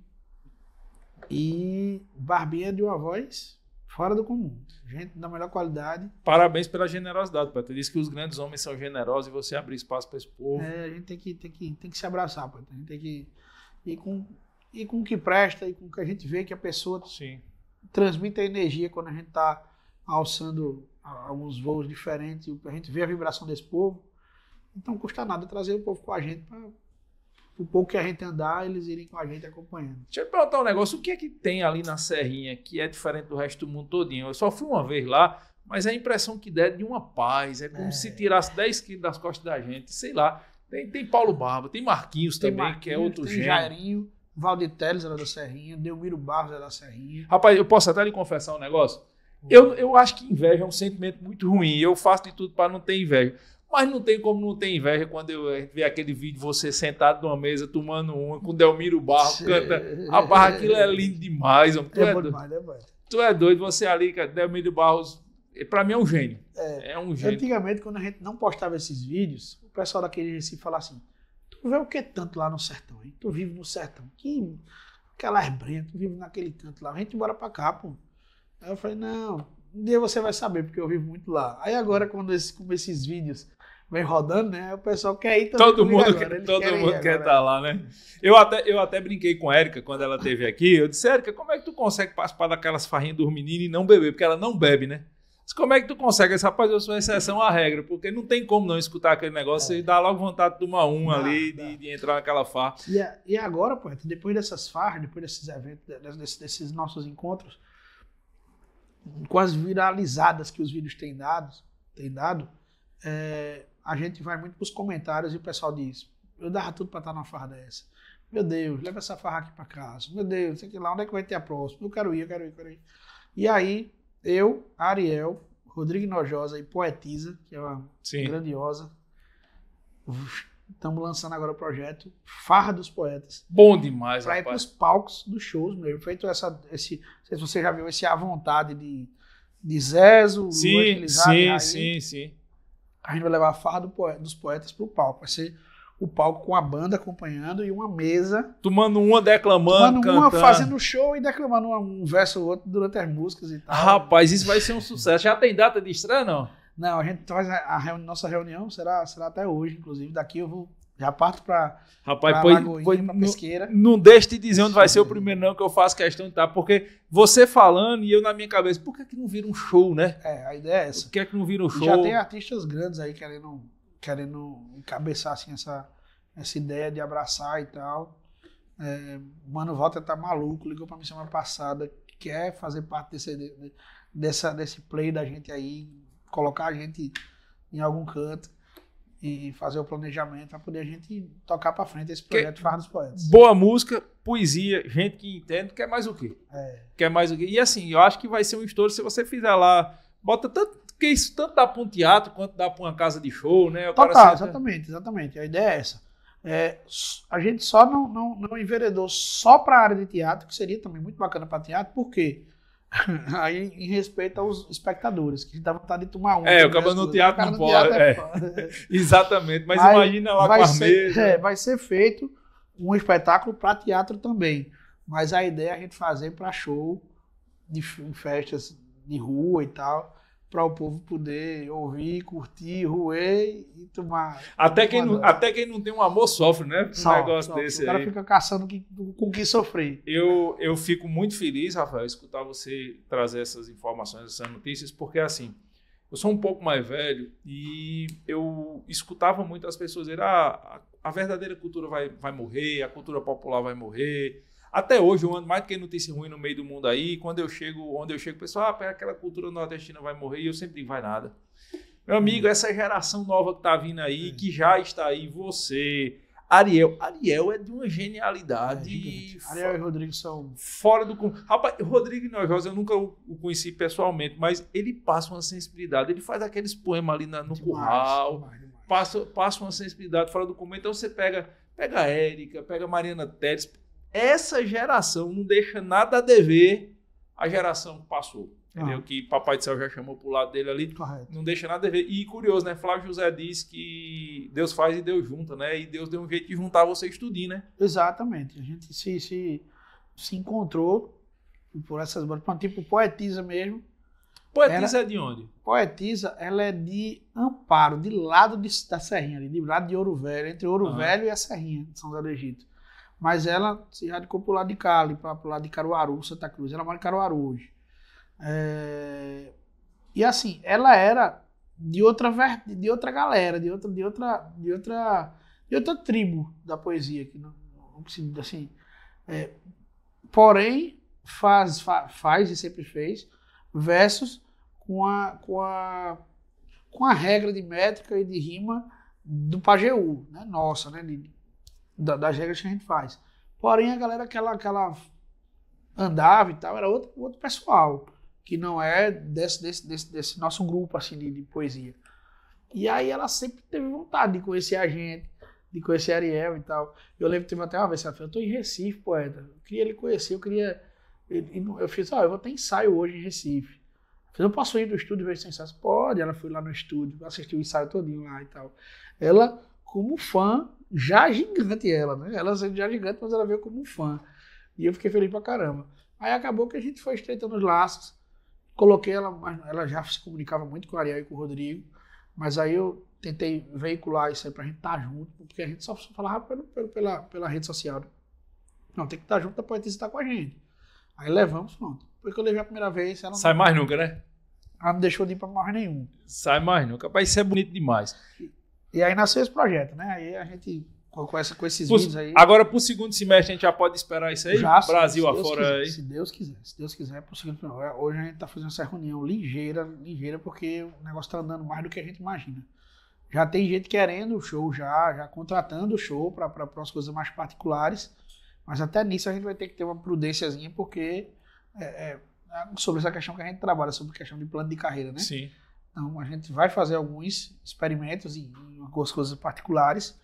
E Barbinha é de uma voz fora do comum. Gente da melhor qualidade. Parabéns pela generosidade, Peter. Diz que os grandes homens são generosos e você abre espaço para esse povo. É, a gente tem que, tem que, tem que se abraçar, Peter. A gente tem que ir com, ir com o que presta e com o que a gente vê que a pessoa Sim. transmite a energia quando a gente está alçando alguns voos diferentes. A gente vê a vibração desse povo. Então não custa nada trazer o povo com a gente para o pouco que a gente andar, eles irem com a gente acompanhando. Deixa eu te perguntar um negócio. O que é que tem ali na Serrinha que é diferente do resto do mundo todinho? Eu só fui uma vez lá, mas a impressão que dá é de uma paz. É como é. se tirasse dez quilos das costas da gente. Sei lá. Tem, tem Paulo Barba, tem Marquinhos tem também, Marquinhos, que é outro tem gênio. Jairinho, Valdir Teles era da Serrinha, Delmiro Barros era da Serrinha. Rapaz, eu posso até lhe confessar um negócio? Hum. Eu, eu acho que inveja é um sentimento muito ruim. Eu faço de tudo para não ter inveja. Mas não tem como não ter inveja quando eu ver aquele vídeo de você sentado numa mesa tomando uma com Delmiro Barros canta. A barra, aquilo é lindo demais. Tu é, é, doido. Demais, é tu é doido, você ali, Delmiro Barros, pra mim é um gênio. É, é um gênio. Antigamente, quando a gente não postava esses vídeos, o pessoal daquele Recife falava assim: tu vê o que tanto lá no sertão, hein? Tu vive no sertão. Que aquelas brenhas, tu vive naquele canto lá. A gente bora pra cá, pô. Aí eu falei: não, um dia você vai saber, porque eu vivo muito lá. Aí agora, quando esses, como esses vídeos vem rodando, né? O pessoal quer ir também. Todo mundo agora. quer, todo mundo quer estar lá, né? Eu até, eu até brinquei com a Érica quando ela esteve aqui. Eu disse: Érica, como é que tu consegue participar daquelas farrinhas dos meninos e não beber? Porque ela não bebe, né? Disse, como é que tu consegue? Esse rapaz, eu sou exceção à regra, porque não tem como não escutar aquele negócio é. e dá logo vontade de tomar um dá, ali, dá. De, de entrar naquela farra. E, a, e agora, pô, depois dessas farras, depois desses eventos, desses, desses nossos encontros, com as viralizadas que os vídeos têm dado, têm dado é, a gente vai muito para os comentários e o pessoal diz: eu dava tudo para estar numa farra dessa. Meu Deus, leva essa farra aqui para casa. Meu Deus, sei que lá, onde é que vai ter a próxima? Eu quero ir, eu quero ir, eu quero ir. E aí, eu, Ariel, Rodrigo Nojosa e Poetisa, que é uma Sim. grandiosa, estamos lançando agora o projeto Farra dos Poetas. Bom demais, para ir para os palcos dos shows mesmo. Feito essa, esse, não sei se você já viu esse À Vontade de, de Zezo, sim, Utilizado, sim, aí, sim, sim. A gente vai levar a Farra do poeta, dos Poetas para o palco. Vai ser o palco com a banda acompanhando e uma mesa. Tomando uma, declamando, tomando cantando. uma, fazendo show e declamando um verso ou outro durante as músicas e tal. Rapaz, isso vai ser um sucesso. Já tem data de estreia, não? Não, a gente faz a, a reuni- nossa reunião, será, será até hoje, inclusive. Daqui eu vou, já parto para Rapaz, pois, pois, pra Pesqueira. Não, não deixe de dizer onde vai ser o primeiro não, que eu faço questão de estar. Porque você falando e eu na minha cabeça, por que, que não vira um show, né? É, a ideia é essa. Por que, que não vira um show? Já tem artistas grandes aí querendo, querendo encabeçar assim, essa, essa ideia de abraçar e tal. É, o Mano Walter tá maluco, ligou para mim semana passada, quer fazer parte desse, dessa, desse play da gente aí, colocar a gente em algum canto e fazer o planejamento para poder a gente tocar para frente esse projeto Farra dos Poetas. Boa música, poesia, gente que entende, quer mais o quê? É. Quer mais o quê? E assim, eu acho que vai ser um estouro se você fizer lá, bota tanto, que isso tanto dá para um teatro quanto dá para uma casa de show, né? O Total, cara exatamente, exatamente. A ideia é essa. É, a gente só não, não, não enveredou só para a área de teatro, que seria também muito bacana para teatro, por quê? Aí, em respeito aos espectadores, que dá vontade de tomar um. É, o cara no teatro não pode. É. É. Exatamente, mas, mas imagina lá com a mesa. É, vai ser feito um espetáculo para teatro também. Mas a ideia é a gente fazer para show, de, em festas de rua e tal, para o povo poder ouvir, curtir, roer e tomar. Até quem, não, até quem não tem um amor sofre, né? Um sofre, negócio sofre. desse aí. O cara aí. fica caçando que, com o que sofrer. Eu, eu fico muito feliz, Rafael, escutar você trazer essas informações, essas notícias, porque assim, eu sou um pouco mais velho e eu escutava muito as pessoas dizer: ah, a verdadeira cultura vai, vai morrer, a cultura popular vai morrer. Até hoje, eu ando mais do que notícia ruim no meio do mundo aí. Quando eu chego, onde eu chego, o pessoal, ah, aquela cultura nordestina vai morrer. E eu sempre digo, vai nada. Meu amigo, essa geração nova que está vindo aí, que já está aí, você, Ariel. Ariel é de uma genialidade. É, Ariel e Rodrigo são... Fora do... Rapaz, Rodrigo Nojosa eu nunca o, o conheci pessoalmente, mas ele passa uma sensibilidade. Ele faz aqueles poemas ali na, no demais, curral. Demais, demais. Passa, passa uma sensibilidade fora do comum. Então você pega, pega a Érica, pega a Mariana Teres. Essa geração não deixa nada a dever a geração que passou. Entendeu? Ah. Que Papai do Céu já chamou pro lado dele ali. Correto. Não deixa nada a ver. E curioso, né? Flávio José diz que Deus faz e Deus junta, né? E Deus deu um jeito de juntar vocês tudinho, né? Exatamente. A gente se, se, se encontrou por essas bandas. Tipo, Poetisa mesmo. Poetisa é de onde? Poetisa, ela é de Amparo, de lado de, da Serrinha, ali, de lado de Ouro Velho, entre Ouro ah. Velho e a Serrinha, de São José do Egito. Mas ela se radicou pro lado de Cali, para pro lado de Caruaru, Santa Cruz. Ela mora em Caruaru hoje. É... E assim, ela era de outra de outra galera, de outra de outra de outra de outra tribo da poesia, que não, não assim, é... porém faz fa, faz e sempre fez versos com a com a com a regra de métrica e de rima do Pajeú, né? Nossa, né? De, da, das regras que a gente faz. Porém a galera que ela, que ela andava e tal era outro outro pessoal, que não é desse, desse, desse, desse nosso grupo assim, de, de poesia. E aí ela sempre teve vontade de conhecer a gente, de conhecer Ariel e tal. Eu lembro que teve até uma vez, ela falou, eu tô em Recife, poeta. Eu queria ele conhecer, eu queria... Eu fiz, ó, oh, eu vou ter ensaio hoje em Recife. Eu fiz, eu posso ir no estúdio ver esse ensaio? Pode. Ela foi lá no estúdio, assistiu o ensaio todinho lá e tal. Ela, como fã, já gigante ela, né? Ela já gigante, mas ela veio como fã. E eu fiquei feliz pra caramba. Aí acabou que a gente foi estreitando os laços. Coloquei ela, mas ela já se comunicava muito com o Ariel e com o Rodrigo, mas aí eu tentei veicular isso aí pra gente estar junto, porque a gente só falava pelo, pelo, pela, pela rede social. Não, tem que estar junto, a Poetisa estar com a gente. Aí levamos, pronto. Depois que eu levei a primeira vez, ela... Sai não... mais nunca, né? Ela não deixou de ir pra mais nenhum. Sai mais nunca. Rapaz, isso é bonito demais. E, e aí nasceu esse projeto, né? Aí a gente... Com, essa, com esses por, vídeos aí. Agora, pro segundo semestre, a gente já pode esperar isso aí? Já, Brasil se afora quiser, aí. Se Deus quiser, se Deus quiser, pro segundo semestre. Hoje a gente tá fazendo essa reunião ligeira, ligeira, porque o negócio tá andando mais do que a gente imagina. Já tem gente querendo o show, já, já contratando o show para as coisas mais particulares, mas até nisso a gente vai ter que ter uma prudênciazinha, porque é, é, sobre essa questão que a gente trabalha, sobre a questão de plano de carreira, né? Sim. Então a gente vai fazer alguns experimentos em, em algumas coisas particulares,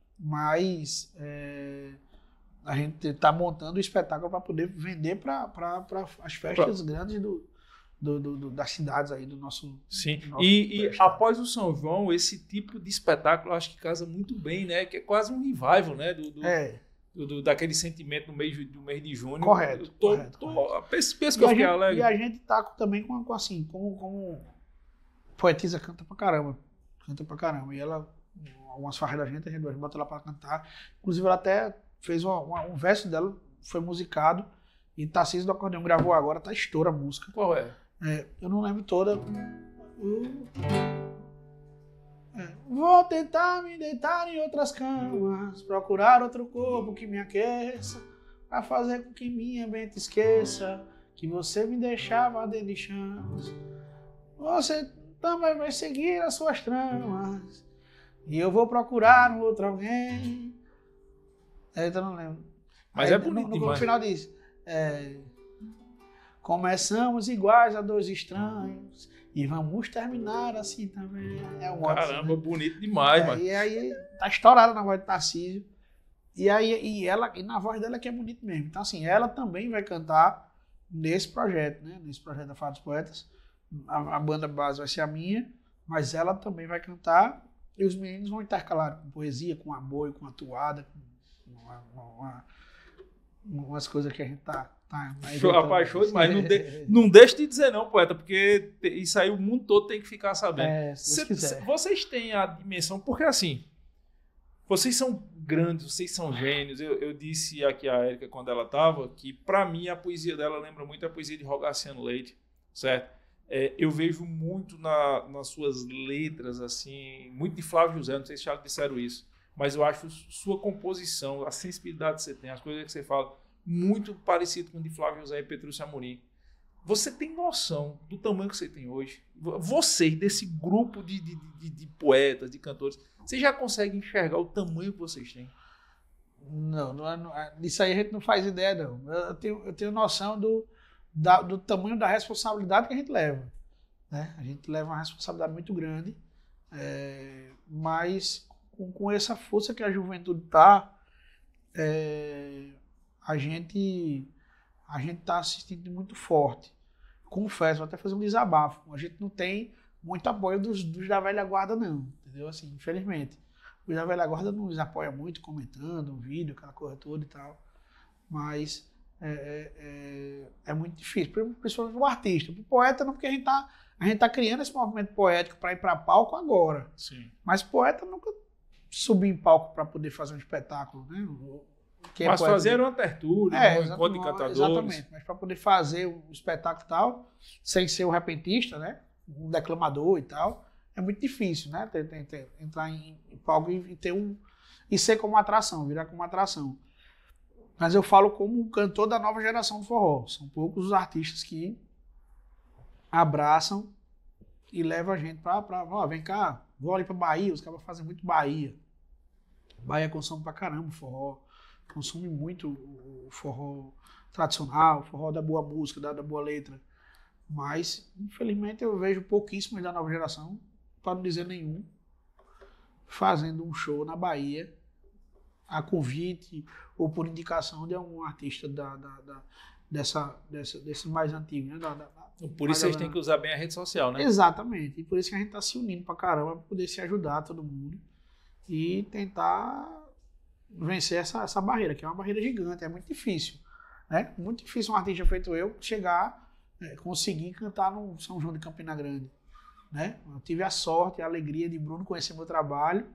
mas é, a gente está montando o espetáculo para poder vender para as festas pra... grandes do, do, do, do, das cidades aí do nosso... Sim, do nosso e, e após o São João, esse tipo de espetáculo eu acho que casa muito bem, né? Que é quase um revival, né? Do, do, é. do, do, daquele sentimento no mês, do mês de junho. Correto, tô, correto, tô, correto. Penso, penso que eu fiquei alegre. E a gente tá também com, com assim, como, como Poetisa canta pra caramba, canta pra caramba, e ela... algumas farras da gente, a gente bota ela para cantar. Inclusive, ela até fez uma, uma, um verso dela, foi musicado, e Tarcísio do Acordeão gravou agora, tá estoura a música. Qual é? é eu não lembro toda. Uh, é. Vou tentar me deitar em outras camas, procurar outro corpo que me aqueça, pra fazer com que minha mente esqueça que você me deixava dentro de chamas. Você também vai seguir as suas tramas, e eu vou procurar um outro alguém. É, então não lembro. Mas aí, é bonito no, demais. No final diz, é, começamos iguais a dois estranhos e vamos terminar assim também. É um Caramba, ótimo, né? Bonito demais, é, mano. E aí tá estourada na voz de Tarcísio. E aí e ela, e na voz dela que é bonito mesmo. Então assim, ela também vai cantar nesse projeto, né? Nesse projeto da Farra dos Poetas. A, a banda base vai ser a minha, mas ela também vai cantar. E os meninos vão intercalar com poesia, com amor, com atuada, com uma, uma, uma, umas coisas que a gente tá... tá show, rapaz, show demais. Não, de, não deixe de dizer não, poeta, porque isso aí o mundo todo tem que ficar sabendo. É, se Cê, quiser. Vocês têm a dimensão, porque assim, vocês são grandes, vocês são gênios. Eu, eu disse aqui a Érica quando ela estava, que pra mim a poesia dela lembra muito a poesia de Rogaciano Leite, certo? É, eu vejo muito na, nas suas letras, assim, muito de Flávio José, não sei se já disseram isso, mas eu acho sua composição, a sensibilidade que você tem, as coisas que você fala, muito parecido com o de Flávio José e Petrúcio Amorim. Você tem noção do tamanho que você tem hoje? Vocês, desse grupo de, de, de, de poetas, de cantores, vocês já conseguem enxergar o tamanho que vocês têm? Não, não, não, disso aí a gente não faz ideia, não. Eu tenho, eu tenho noção do, da, do tamanho da responsabilidade que a gente leva. Né? A gente leva uma responsabilidade muito grande, é, mas com, com essa força que a juventude está, é, a gente a gente está se sentindo muito forte. Confesso, vou até fazer um desabafo. A gente não tem muito apoio dos, dos da velha guarda, não. Entendeu? Assim, infelizmente. Os da velha guarda não nos apoia muito, comentando, vídeo, aquela coisa toda e tal. Mas é, é, é, é muito difícil, principalmente o artista. O poeta não, porque a gente está a gente tá criando esse movimento poético para ir para palco agora. Sim. Mas poeta nunca subiu em palco para poder fazer um espetáculo, né? Que mas é fazer uma tertúlia, é, um encontro de cantadores. Exatamente, mas para poder fazer um espetáculo e tal, sem ser um repentista, né? Um declamador e tal, é muito difícil, né? Ter, ter, ter, entrar em, em palco e, e ter um e ser como atração, virar como atração. Mas eu falo como um cantor da nova geração do forró. São poucos os artistas que abraçam e levam a gente para, ó, vem cá, vou ali para Bahia, os caras fazem muito Bahia. Bahia consome pra caramba o forró. Consome muito o forró tradicional, o forró da boa música, da, da boa letra. Mas, infelizmente, eu vejo pouquíssimos da nova geração, para não dizer nenhum, fazendo um show na Bahia, a convite ou por indicação de algum artista da, da, da, dessa, dessa, desse mais antigo. Né? Da, da, por isso vocês têm que usar bem a rede social, né? Exatamente. E por isso que a gente está se unindo pra caramba, para poder se ajudar todo mundo e tentar vencer essa, essa barreira, que é uma barreira gigante, é muito difícil, né? Muito difícil um artista feito eu chegar, é, conseguir cantar no São João de Campina Grande, né? Eu tive a sorte, a alegria de Bruno conhecer meu trabalho,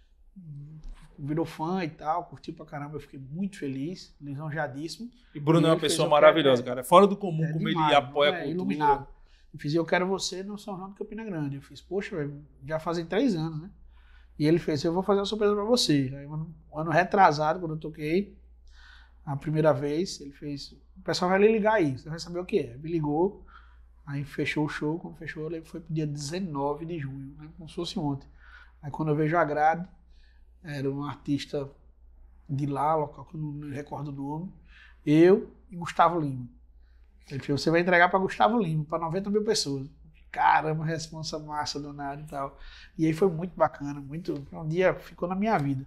virou fã e tal, curtiu pra caramba, eu fiquei muito feliz, lisonjeadíssimo. E Bruno e é uma pessoa maravilhosa, quero, cara, é fora do comum é como demais, ele apoia é, a cultura. Iluminado. Eu fiz, eu quero você no São João de Campina Grande. Eu fiz, poxa, véio, já fazem três anos, né? E ele fez, eu vou fazer uma surpresa pra você. Aí, um ano retrasado, quando eu toquei, a primeira vez, ele fez, o pessoal vai lhe ligar aí, você vai saber o que é. Me ligou, aí fechou o show, quando fechou, foi pro dia dezenove de junho, né, como se fosse ontem. Aí quando eu vejo a grade, era um artista de lá, local que eu não recordo o nome, eu e Gustavo Lima. Ele fez, você vai entregar pra Gustavo Lima, pra noventa mil pessoas. Caramba, responsa massa danada e tal. E aí foi muito bacana, muito, um dia ficou na minha vida.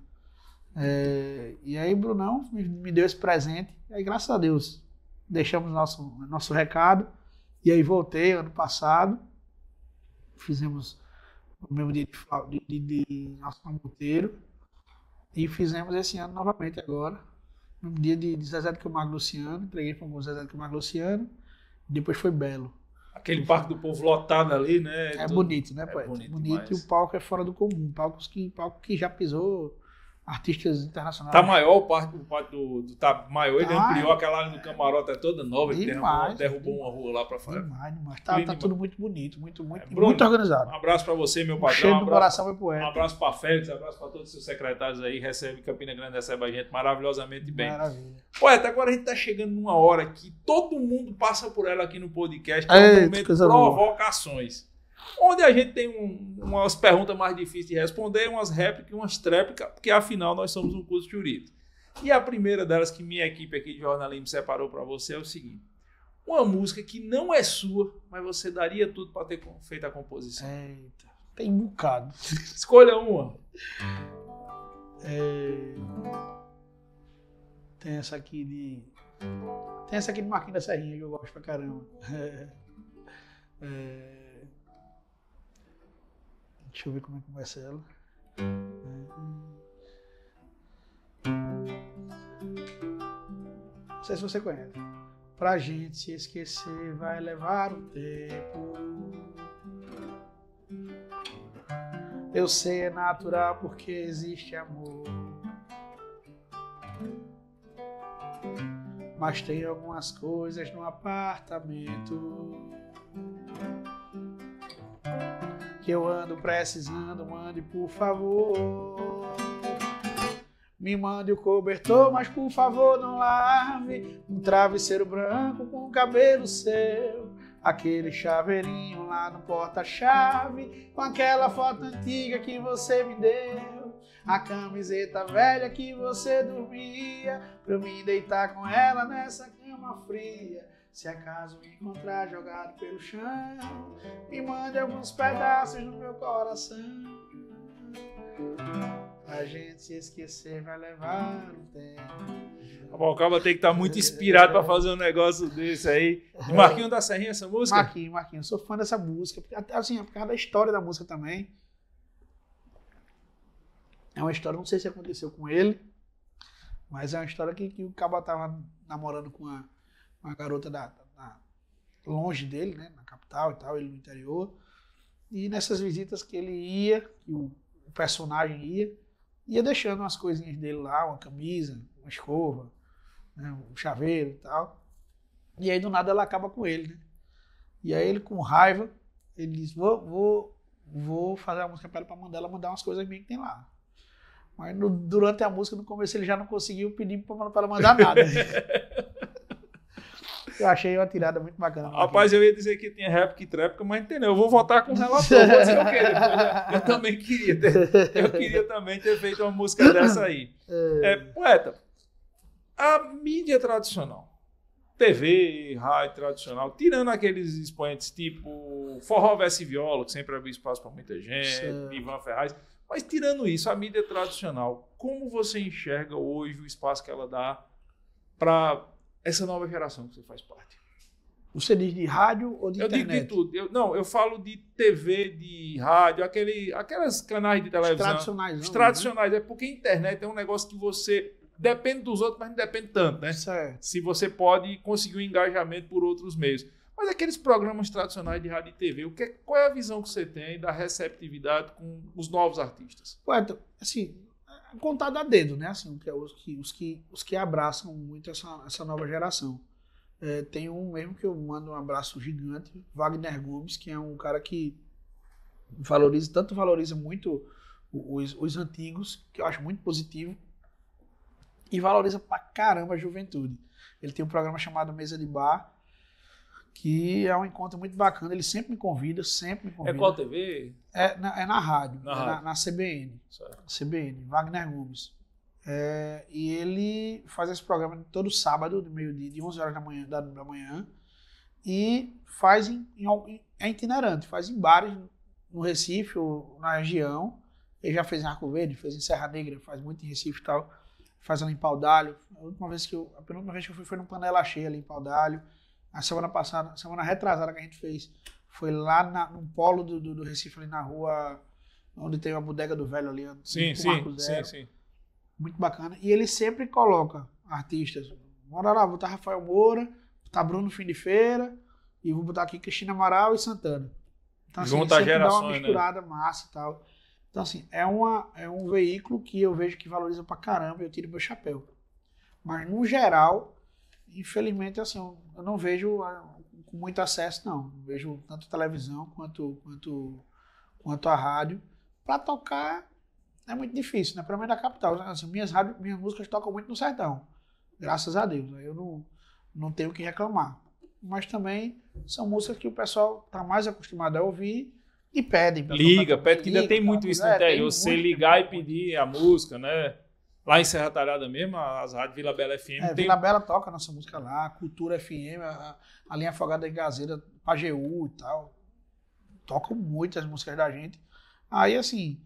É, e aí Brunão me, me deu esse presente, e aí graças a Deus deixamos nosso, nosso recado, e aí voltei ano passado, fizemos o mesmo dia de, de, de, de nosso Monteiro, e fizemos esse ano novamente agora, no dia de, de Zezé de Camargo Luciano, entreguei para o Zezé de Camargo Luciano, depois foi Belo. Aquele Parque do Povo lotado ali, né? É Tudo... bonito, né, poeta? É bonito, bonito e o palco é fora do comum. Palcos que, palco que já pisou artistas internacionais. Tá maior o parque, o parque do, do. Tá maior, ele tá, ampliou aquela área do camarote, é toda nova. Ele derrubou, derrubou demais, uma rua lá pra fora. Demais, demais. Tá, tá tudo muito bonito, muito, muito, é, Bruno, muito organizado. Um abraço pra você, meu patrão. Cheio um do coração, meu poeta. Um abraço pra Félix, um abraço pra todos os seus secretários aí. Recebe Campina Grande, recebe a gente maravilhosamente bem. Maravilha. Poeta, agora a gente tá chegando numa hora que todo mundo passa por ela aqui no podcast, que é um momento de provocações. Onde a gente tem um, umas perguntas mais difíceis de responder, umas réplicas, umas tréplicas, porque afinal nós somos um curso jurídico. E a primeira delas que minha equipe aqui de jornalismo separou para você é o seguinte: uma música que não é sua, mas você daria tudo para ter feito a composição. Eita, tem um bocado. Escolha uma. É... Tem essa aqui de... Tem essa aqui de Marquinhos da Serrinha que eu gosto pra caramba. É... É... Deixa eu ver como é que começa ela. Não sei se você conhece. Pra gente se esquecer vai levar um tempo. Eu sei, é natural porque existe amor. Mas tem algumas coisas no apartamento que eu ando precisando, mande por favor. Me mande o cobertor, mas por favor não lave um travesseiro branco com o cabelo seu. Aquele chaveirinho lá no porta-chave, com aquela foto antiga que você me deu. a camiseta velha que você dormia, pra eu me deitar com ela nessa cama fria. Se acaso me encontrar jogado pelo chão, me mande alguns pedaços no meu coração. A gente se esquecer vai levar um tempo. O Balcaba tem que estar muito inspirado para fazer um negócio desse aí. De Marquinhos da Serrinha, essa música? Marquinhos, Marquinhos. Sou fã dessa música. Assim, por causa da história da música também. É uma história, não sei se aconteceu com ele, mas é uma história que, que o Caba tava namorando com uma, uma garota da, da, longe dele, né? Na capital e tal, ele no interior. E nessas visitas que ele ia, que o, o personagem ia, ia deixando umas coisinhas dele lá, uma camisa, uma escova, né, um chaveiro e tal. E aí do nada ela acaba com ele, né? E aí ele com raiva, ele diz, vou, vou, vou fazer a música para ela, para mandar ela mandar umas coisas minhas que tem lá. Mas no, durante a música, no começo, ele já não conseguiu pedir para ela mandar nada. Eu achei uma tirada muito bacana. Rapaz, eu ia dizer que tinha réplica e tréplica, mas não tem não. Eu vou votar com o relator. Vou dizer o quê? Eu, eu também queria ter, eu queria também ter feito uma música dessa aí. É, poeta, a mídia tradicional, T V, rádio tradicional, tirando aqueles expoentes tipo Forró Verso e Viola, que sempre abriu espaço para muita gente, Ivan Ferraz, mas tirando isso, a mídia tradicional, como você enxerga hoje o espaço que ela dá para essa nova geração que você faz parte? Você diz de rádio ou de eu internet? Eu digo de tudo. Eu, não, eu falo de T V, de rádio, aquele, aquelas canais de televisão. Os tradicionais. Os tradicionais. Né? É porque a internet é um negócio que você depende dos outros, mas não depende tanto, né? Certo. Se você pode conseguir um engajamento por outros meios. Mas aqueles programas tradicionais de rádio e T V, o que, qual é a visão que você tem da receptividade com os novos artistas? Poeta, assim, contado a dedo, né? Assim, os, que, os, que, os que abraçam muito essa, essa nova geração. É, tem um mesmo que eu mando um abraço gigante, Wagner Gomes, que é um cara que valoriza, tanto valoriza muito os, os antigos, que eu acho muito positivo, e valoriza pra caramba a juventude. Ele tem um programa chamado Mesa de Bar, que é um encontro muito bacana. Ele sempre me convida, sempre me convida. É qual T V? É na, é na rádio, na, é rádio. Na, na C B N. Certo. C B N, Wagner Gomes. É, e ele faz esse programa todo sábado, de meio-dia, de onze horas da manhã, da, da manhã, e faz em, em, é itinerante, faz em bares no Recife ou na região. Ele já fez em Arco Verde, fez em Serra Negra, faz muito em Recife e tal, faz ali em Paudalho. A última vez que eu, a penúltima vez que eu fui foi no Panela Cheia ali em Paudalho. A semana passada, semana retrasada que a gente fez, foi lá na, no polo do, do, do Recife, ali na rua, onde tem a bodega do velho ali. Sim, sim, sim, sim. Muito bacana. E ele sempre coloca artistas. Bora lá, vou botar Rafael Moura, botar Bruno Fim de Feira, e vou botar aqui Cristina Amaral e Santana. Então, assim, junta sempre gerações, dá uma misturada, né? Massa e tal. Então, assim, é, uma, é um veículo que eu vejo que valoriza pra caramba, eu tiro meu chapéu. Mas, no geral, infelizmente, assim, eu não vejo com muito acesso, não. Eu vejo tanto televisão quanto, quanto, quanto a rádio. Para tocar é muito difícil, né? Para mim, da capital. Assim, minhas, rádio, minhas músicas tocam muito no sertão. Graças a Deus. Eu não, não tenho o que reclamar. Mas também são músicas que o pessoal está mais acostumado a ouvir e pedem. Liga, pede, que ainda tem muito isso no interior. Você ligar e pedir a música, né? Lá em Serra Talhada mesmo, as rádios Vila Bela F M. É, tem... Vila Bela toca a nossa música lá, Cultura F M, a, a linha Afogada em Gazeira, Pajeú e tal. Tocam muito as músicas da gente. Aí, assim,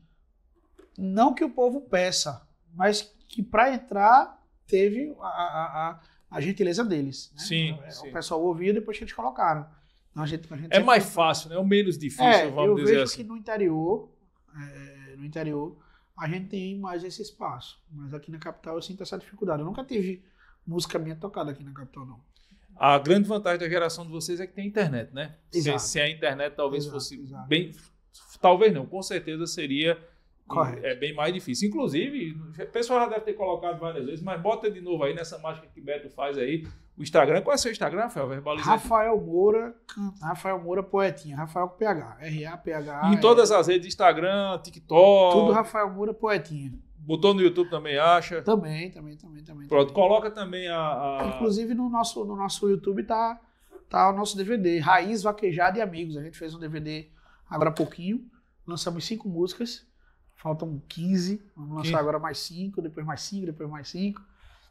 não que o povo peça, mas que para entrar teve a, a, a, a gentileza deles. Né? Sim, o, sim. O pessoal ouvia depois que eles colocaram. Então, a gente, a gente é sempre... mais fácil, né? É o menos difícil, é, vamos eu dizer vejo assim. que no interior, é, no interior, a gente tem mais esse espaço. Mas aqui na capital eu sinto essa dificuldade. Eu nunca tive música minha tocada aqui na capital, não. A grande vantagem da geração de vocês é que tem internet, né? Exato. Se, se a internet talvez Exato, fosse exato. bem... Talvez não, com certeza seria Correto. É bem mais difícil. Inclusive, o pessoal já deve ter colocado várias vezes, mas bota de novo aí nessa mágica que Beto faz aí, o Instagram. Qual é o seu Instagram, Rafael? Verbaliza aí. Rafael Moura, Rafael Moura Poetinha, Rafael com P H, R A P H A. Em todas as redes, Instagram, TikTok. Tudo Rafael Moura Poetinha. Botou no YouTube também, acha? Também, também, também, também. Pronto, também. coloca também a... a... Inclusive no nosso, no nosso YouTube tá, tá o nosso D V D, Raiz, Vaquejada e Amigos. A gente fez um D V D agora há pouquinho, lançamos cinco músicas, Faltam quinze, vamos lançar quinze. agora mais cinco, depois mais cinco, depois mais cinco.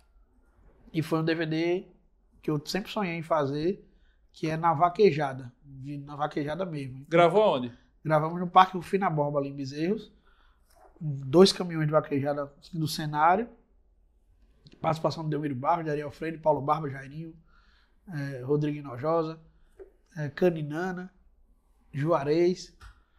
E foi um D V D que eu sempre sonhei em fazer, que é na vaquejada, na vaquejada mesmo. Gravou onde? Gravamos no Parque Rufina Borba, ali em Bezerros, dois caminhões de vaquejada do cenário, participação do Delmiro Barros, de Ariel Freire, Paulo Barba, Jairinho, eh, Rodrigo Hinojosa, eh, Caninana, Juarez,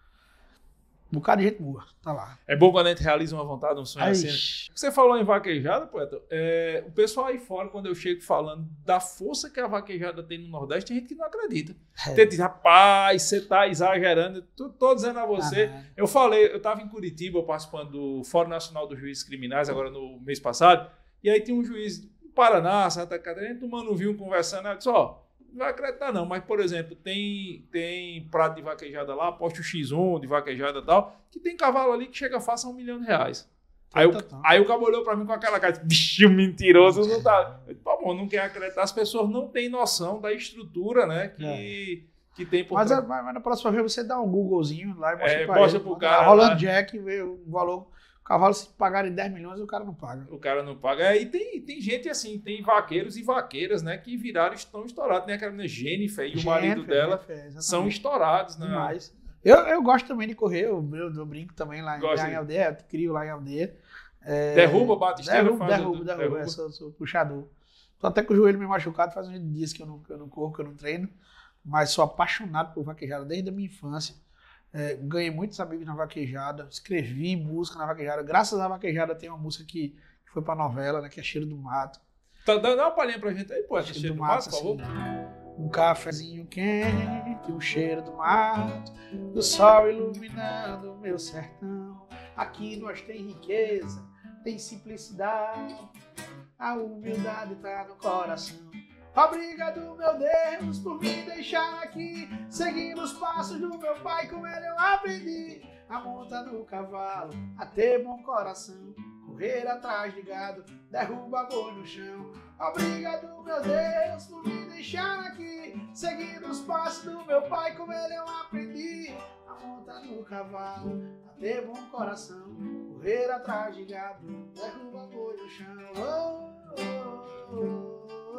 um bocado de gente boa, tá lá. É bom quando a gente realiza uma vontade, um sonho Ai, assim. Né? Você falou em vaquejada, poeta. É, o pessoal aí fora, quando eu chego falando da força que a vaquejada tem no Nordeste, tem gente que não acredita. É. Tem gente diz, rapaz, você tá exagerando. Eu tô, tô dizendo a você. Ah, eu falei, eu tava em Curitiba participando do Fórum Nacional dos Juízes Criminais, agora no mês passado, e aí tinha um juiz do Paraná, Santa Catarina, tomando um vinho, conversando, eu disse, ó, não vai acreditar não, mas, por exemplo, tem, tem prato de vaquejada lá, aposta o xis um de vaquejada e tal, que tem cavalo ali que chega fácil a um milhão de reais. Aí, o, aí o cabo olhou pra mim com aquela cara, bicho mentiroso, não tá... Eu disse, pô, bom, não quer acreditar, as pessoas não têm noção da estrutura, né, que, é. que tem por mas, trás. mas, mas na próxima vez você dá um Googlezinho lá e mostra é, pra mostra ele. pro cara. Rolando lá. Jack, vê o valor... O cavalo, se pagarem dez milhões, o cara não paga. O cara não paga. É, e tem, tem gente assim, tem vaqueiros e vaqueiras, né, que viraram, estão estourados. Tem aquela menina Jennifer e o marido dela Jennifer, são estourados, né? Demais. Eu, eu gosto também de correr, eu, eu, eu brinco também lá, lá em de... aldeia, eu crio lá em aldeia. É, derruba, bate esteira, derruba, faz derruba, o... derruba, derruba. É, sou, sou puxador. Tô até com o joelho meio machucado, faz uns dias que eu não, que eu não corro, que eu não treino, mas sou apaixonado por vaquejada desde a minha infância. É, ganhei muitos amigos na vaquejada, escrevi música na vaquejada. Graças à vaquejada tem uma música que, que foi pra novela, né, que é Cheiro do Mato. Tá, dá uma palhinha pra gente aí, pô, Cheiro, Cheiro do, do Mato, Mato, por favor. Assim, um cafezinho quente, o cheiro do mato, do sol iluminando o meu sertão. Aqui nós tem riqueza, tem simplicidade, a humildade tá no coração. Obrigado, meu Deus, por me deixar aqui, seguindo os passos do meu pai, com ele eu aprendi a montar no cavalo, a ter bom coração, correr atrás de gado, derruba boi no chão. Obrigado, meu Deus, por me deixar aqui, seguindo os passos do meu pai, com ele eu aprendi a montar no cavalo, a ter bom coração, correr atrás de gado, derruba boi no chão. Oh, oh, oh.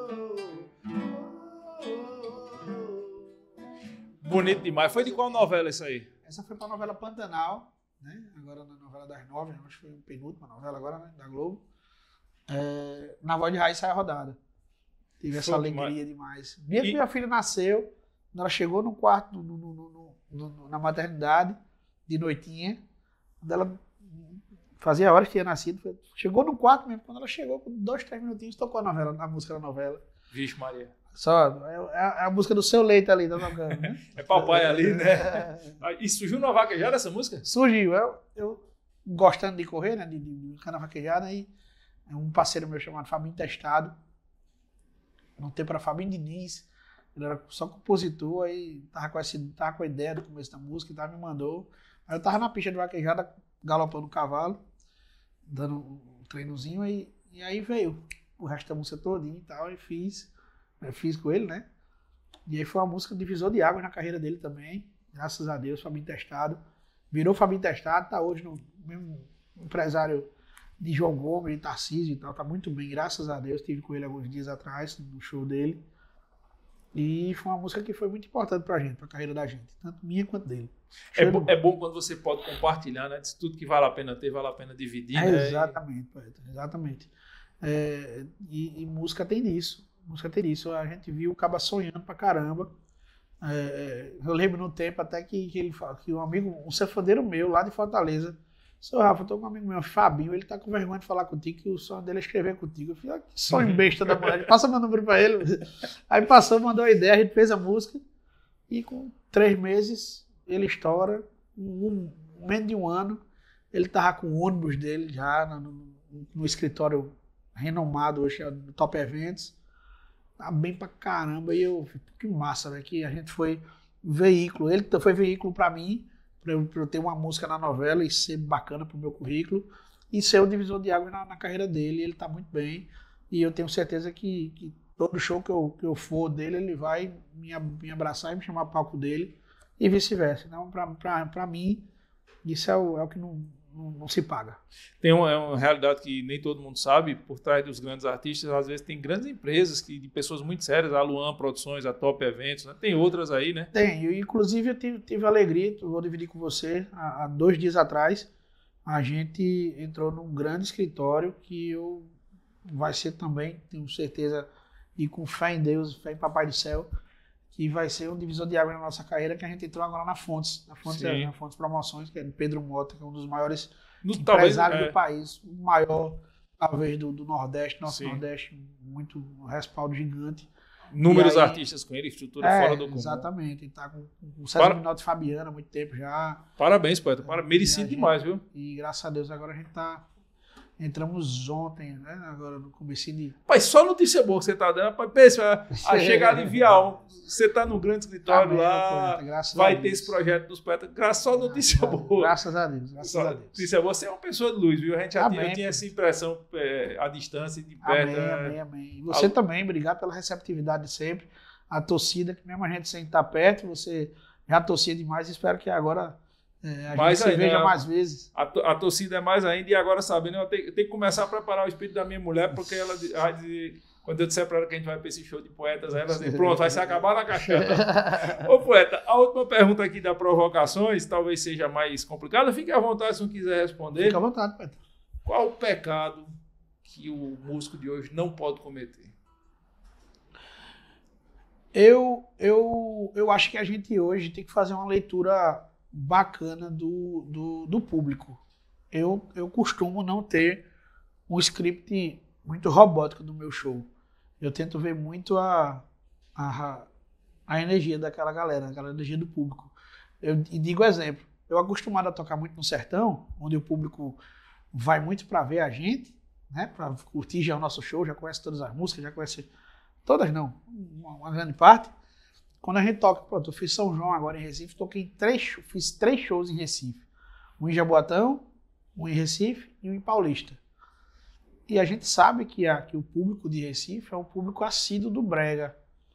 Bonito demais. Foi de qual novela isso aí? Essa foi pra novela Pantanal, né? Agora na novela das nove, acho que foi a penúltima novela agora, né? Da Globo. É, na voz de Raiz Sai a Rodada. Tive essa Foi alegria demais. demais. Minha, E... minha filha nasceu, quando ela chegou no quarto, no, no, no, no, no, na maternidade, de noitinha, quando ela fazia horas que tinha nascido, chegou no quarto mesmo, quando ela chegou, com dois, três minutinhos, tocou a novela, a música da novela. Vixe Maria. Só, é, é a música do Seu Leite ali, tá tocando, né? É papai ali, né? E surgiu na vaquejada essa música? Surgiu. Eu, eu gostando de correr, né? De, de, de brincar na vaquejada, aí um parceiro meu chamado Fabinho Testado, no tempo era Fabinho Diniz, ele era só compositor, aí tava com, esse, tava com a ideia do começo da música, tava, me mandou. Aí eu tava na pista de vaquejada, galopando o cavalo, dando um treinozinho, aí, e aí veio o resto da música todinha e tal, e fiz. Eu fiz com ele, né? E aí foi uma música divisor de águas na carreira dele também. Graças a Deus, Fabinho Testado. Virou Fabinho Testado, tá hoje no mesmo empresário de João Gomes, de Tarcísio e tal. Tá muito bem, graças a Deus. Estive com ele alguns dias atrás, no show dele. E foi uma música que foi muito importante pra gente, pra carreira da gente. Tanto minha quanto dele. É, bo é bom quando você pode compartilhar, né? Diz tudo que vale a pena ter, vale a pena dividir, é, né? Exatamente, poeta, exatamente. É, e, e música tem disso. Música tem isso, a gente viu o Caba sonhando pra caramba. É, eu lembro no tempo até que, que ele fala que um amigo, um cefandeiro meu lá de Fortaleza, seu Rafa, eu tô com um amigo meu, Fabinho, ele tá com vergonha de falar contigo, que o sonho dele é escrever contigo. Eu falei, ah, que sonho besta da mulher, passa meu número pra ele. Aí passou, mandou a ideia, a gente fez a música, e com três meses ele estoura, um, um menos de um ano, ele tava com o ônibus dele já no, no, no escritório renomado hoje, no Top Eventos. Tá bem pra caramba, e eu, que massa, velho, que a gente foi veículo, ele foi veículo pra mim, pra eu, pra eu ter uma música na novela e ser bacana pro meu currículo, e ser o divisor de águas na, na carreira dele, ele tá muito bem, e eu tenho certeza que, que todo show que eu, que eu for dele, ele vai me, me abraçar e me chamar pro palco dele, e vice-versa. Então, pra, pra, pra mim, isso é o, é o que não, não, não se paga. Tem uma, é uma realidade que nem todo mundo sabe, por trás dos grandes artistas, às vezes tem grandes empresas que, de pessoas muito sérias, a Luan Produções, a Top Eventos, né? Tem outras aí, né? Tem, eu, inclusive eu tive, tive a alegria, eu vou dividir com você, há, há dois dias atrás, a gente entrou num grande escritório que eu, vai ser também, tenho certeza, e com fé em Deus, fé em Papai do Céu, que vai ser um divisor de água na nossa carreira, que a gente entrou agora na Fontes, na Fontes, é, na Fontes Promoções, que é do Pedro Mota, que é um dos maiores no, empresários talvez, é. do país, o maior, talvez, do, do Nordeste, nosso Sim. Nordeste, muito um respaldo gigante. Números aí, artistas com ele, estrutura é, fora do comum. Exatamente, ele tá com, com o César Para... Minaldo e Fabiana há muito tempo já. Parabéns, poeta, para... merecido gente, demais, viu? E graças a Deus agora a gente tá... Entramos ontem, né? Agora no começo de... Pai, só notícia boa que você tá dando. Rapaz, pensa, a chegar ali via um, você tá no grande escritório Amém, lá, poeta, vai ter esse projeto dos poetas. Graças só notícia graças boa. Graças a Deus, graças só a Deus. Notícia boa. Você é uma pessoa de luz, viu? A gente já amém, tinha, tinha essa impressão é, à distância, de perto. Amém, amém, amém. E você a... também, obrigado pela receptividade de sempre. A torcida, que mesmo a gente sem estar perto, você já torcia demais. Espero que agora... É, a mais gente ainda, se veja mais vezes. A, a torcida é mais ainda, e agora sabendo, eu tenho, eu tenho que começar a preparar o espírito da minha mulher, porque ela vai dizer, quando eu disser para ela que a gente vai para esse show de poetas, ela diz, pronto, vai se acabar na caixeta. Ô poeta, a última pergunta aqui da Provocações, talvez seja mais complicada, fique à vontade se não quiser responder. Fique à vontade, poeta. Qual o pecado que o músico de hoje não pode cometer? Eu, eu, eu acho que a gente hoje tem que fazer uma leitura bacana do, do, do público. Eu, eu costumo não ter um script muito robótico no meu show. Eu tento ver muito a, a, a energia daquela galera, aquela energia do público. Eu e digo exemplo, eu acostumado a tocar muito no sertão, onde o público vai muito para ver a gente, né, para curtir já o nosso show, já conhece todas as músicas, já conhece todas não, uma, uma grande parte. Quando a gente toca, pronto, eu fiz São João agora em Recife, toquei três, fiz três shows em Recife. Um em Jaboatão, um em Recife e um em Paulista. E a gente sabe que, a, que o público de Recife é um público assíduo do brega.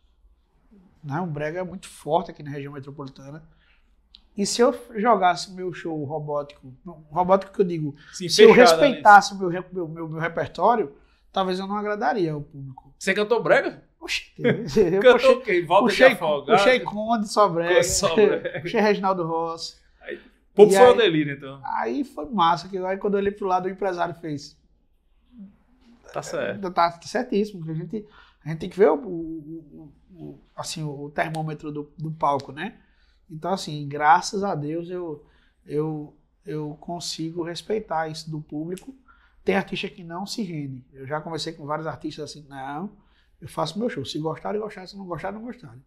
Né? O brega é muito forte aqui na região metropolitana. E se eu jogasse meu show robótico, robótico que eu digo, Sim, se eu respeitasse o meu, meu, meu, meu repertório, talvez eu não agradaria o público. Você cantou brega? Oxi, eu puxei, o quê? Volta puxei, de Afogado. Puxei Conde, só brega. Puxei Reginaldo Rossi. Pouco foi o delírio, então. Aí foi massa, que aí quando eu olhei pro lado, o empresário fez. Tá certo. Tá, tá certíssimo, porque a gente, a gente tem que ver o, o, o, assim, o termômetro do, do palco, né? Então, assim, graças a Deus eu, eu, eu consigo respeitar isso do público. Tem artista que não se rende. Eu já conversei com vários artistas assim, não, eu faço meu show. Se gostarem, gostarem. Se não gostarem, não gostarem.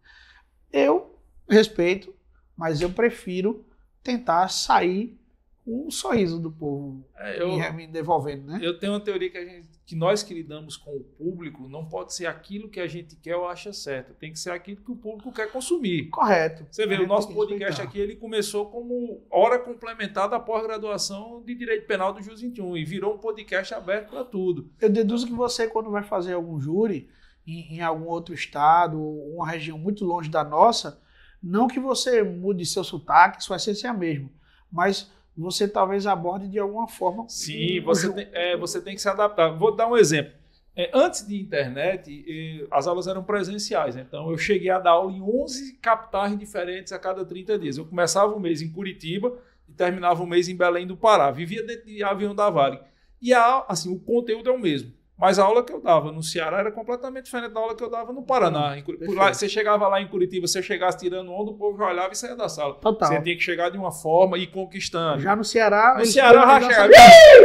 Eu respeito, mas eu prefiro tentar sair com um sorriso do povo é, eu, me, me devolvendo, né? Eu tenho uma teoria que, a gente, que nós que lidamos com o público não pode ser aquilo que a gente quer ou acha certo. Tem que ser aquilo que o público quer consumir. Correto. Você vê, o nosso podcast aqui, ele começou como hora complementar da pós-graduação de Direito Penal do Jus vinte e um e virou um podcast aberto para tudo. Eu deduzo que você, quando vai fazer algum júri em, em algum outro estado, uma região muito longe da nossa, não que você mude seu sotaque, sua essência é a mesma, mas você talvez aborde de alguma forma. Sim, você tem, é, você tem que se adaptar. Vou dar um exemplo. É, antes de internet, eh, as aulas eram presenciais. Então, eu cheguei a dar aula em onze capitais diferentes a cada trinta dias. Eu começava o mês em Curitiba e terminava o mês em Belém do Pará. Vivia dentro de avião da Varig. E a, assim, o conteúdo é o mesmo. Mas a aula que eu dava no Ceará era completamente diferente da aula que eu dava no Paraná. Em, por lá, você chegava lá em Curitiba, você chegasse tirando onda, o povo já olhava e saía da sala. Total. Você tinha que chegar de uma forma e ir conquistando. Já no Ceará... No Ceará já chegava...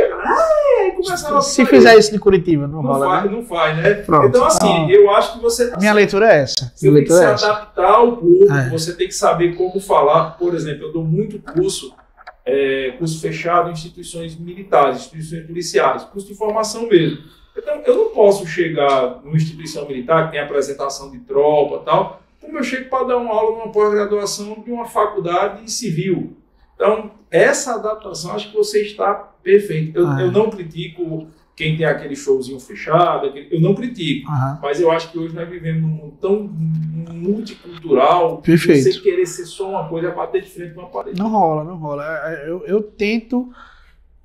Começava se se fizer isso de Curitiba, não, não rola, faz, né? Não faz, né? Pronto. Então, assim, ah. eu acho que você... Minha leitura é essa. Você Minha tem que se é adaptar ao público, é. Você tem que saber como falar. Por exemplo, eu dou muito curso, é, curso fechado em instituições militares, instituições policiais, curso de formação mesmo. Então, eu não posso chegar numa instituição militar que tem apresentação de tropa e tal, como eu chego para dar uma aula numa pós-graduação de uma faculdade civil. Então, essa adaptação, acho que você está perfeito. Eu, ah, eu não critico quem tem aquele showzinho fechado, eu não critico, ah, mas eu acho que hoje nós vivemos num mundo tão multicultural, perfeito. Que você querer ser só uma coisa, é bater de frente com uma parede. Não rola, não rola. Eu, eu tento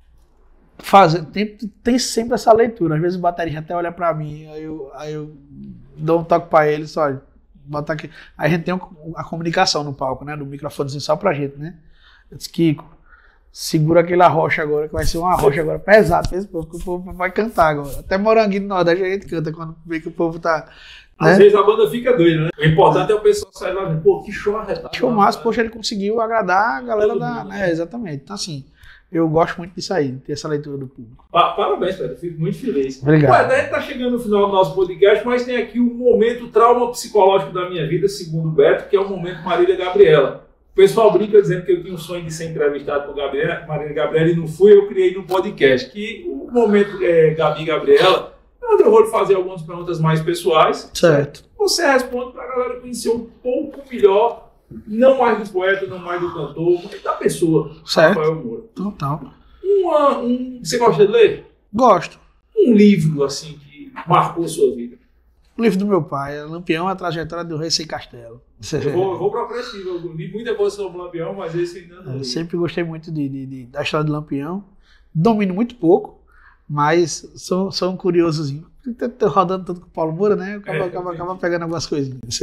fazer, tem, tem sempre essa leitura. Às vezes o baterista até olha pra mim, aí eu, aí eu dou um toque pra ele, só bota aqui. Aí a gente tem a comunicação no palco, né? Do microfonezinho só pra gente, né? Eu disse, Kiko, segura aquela rocha agora, que vai ser uma rocha agora pesada, que o povo vai cantar agora. Até Moranguinho do Nordeste a gente canta quando vê que o povo tá. Né? Às vezes a banda fica doida, né? O importante é o pessoal sair lá e pô, que show arretado. Show massa, poxa, ele conseguiu agradar a galera da. Mundo, né? Exatamente. Então, assim, eu gosto muito disso aí, de ter essa leitura do público. Parabéns, Pedro, fico muito feliz. Obrigado. Ué, a gente tá chegando no final do nosso podcast, mas tem aqui um momento trauma psicológico da minha vida, segundo o Beto, que é o momento Marília Gabriela. O pessoal brinca dizendo que eu tinha um sonho de ser entrevistado por Gabriela, Marília Gabriela, e não fui, eu criei no podcast. Que o momento é, Gabi Gabriela, onde eu vou fazer algumas perguntas mais pessoais. Certo. Você responde para a galera conhecer um pouco melhor, não mais do poeta, não mais do cantor, mas da pessoa. Certo. Rafael Moura. Total. Uma, um, você gosta de ler? Gosto. Um livro, assim, que marcou a sua vida? O livro do meu pai, Lampião, a trajetória do rei sem castelo. Eu vou, eu vou procurar esse livro. Eu li muita coisa sobre o Lampião, mas esse ainda não li. Eu sempre gostei muito de, de, de, da história do Lampião. Domino muito pouco, mas sou, sou um curiosozinho. Tô rodando tanto com o Paulo Moura, né? Acaba, é, acaba, acaba pegando algumas coisinhas.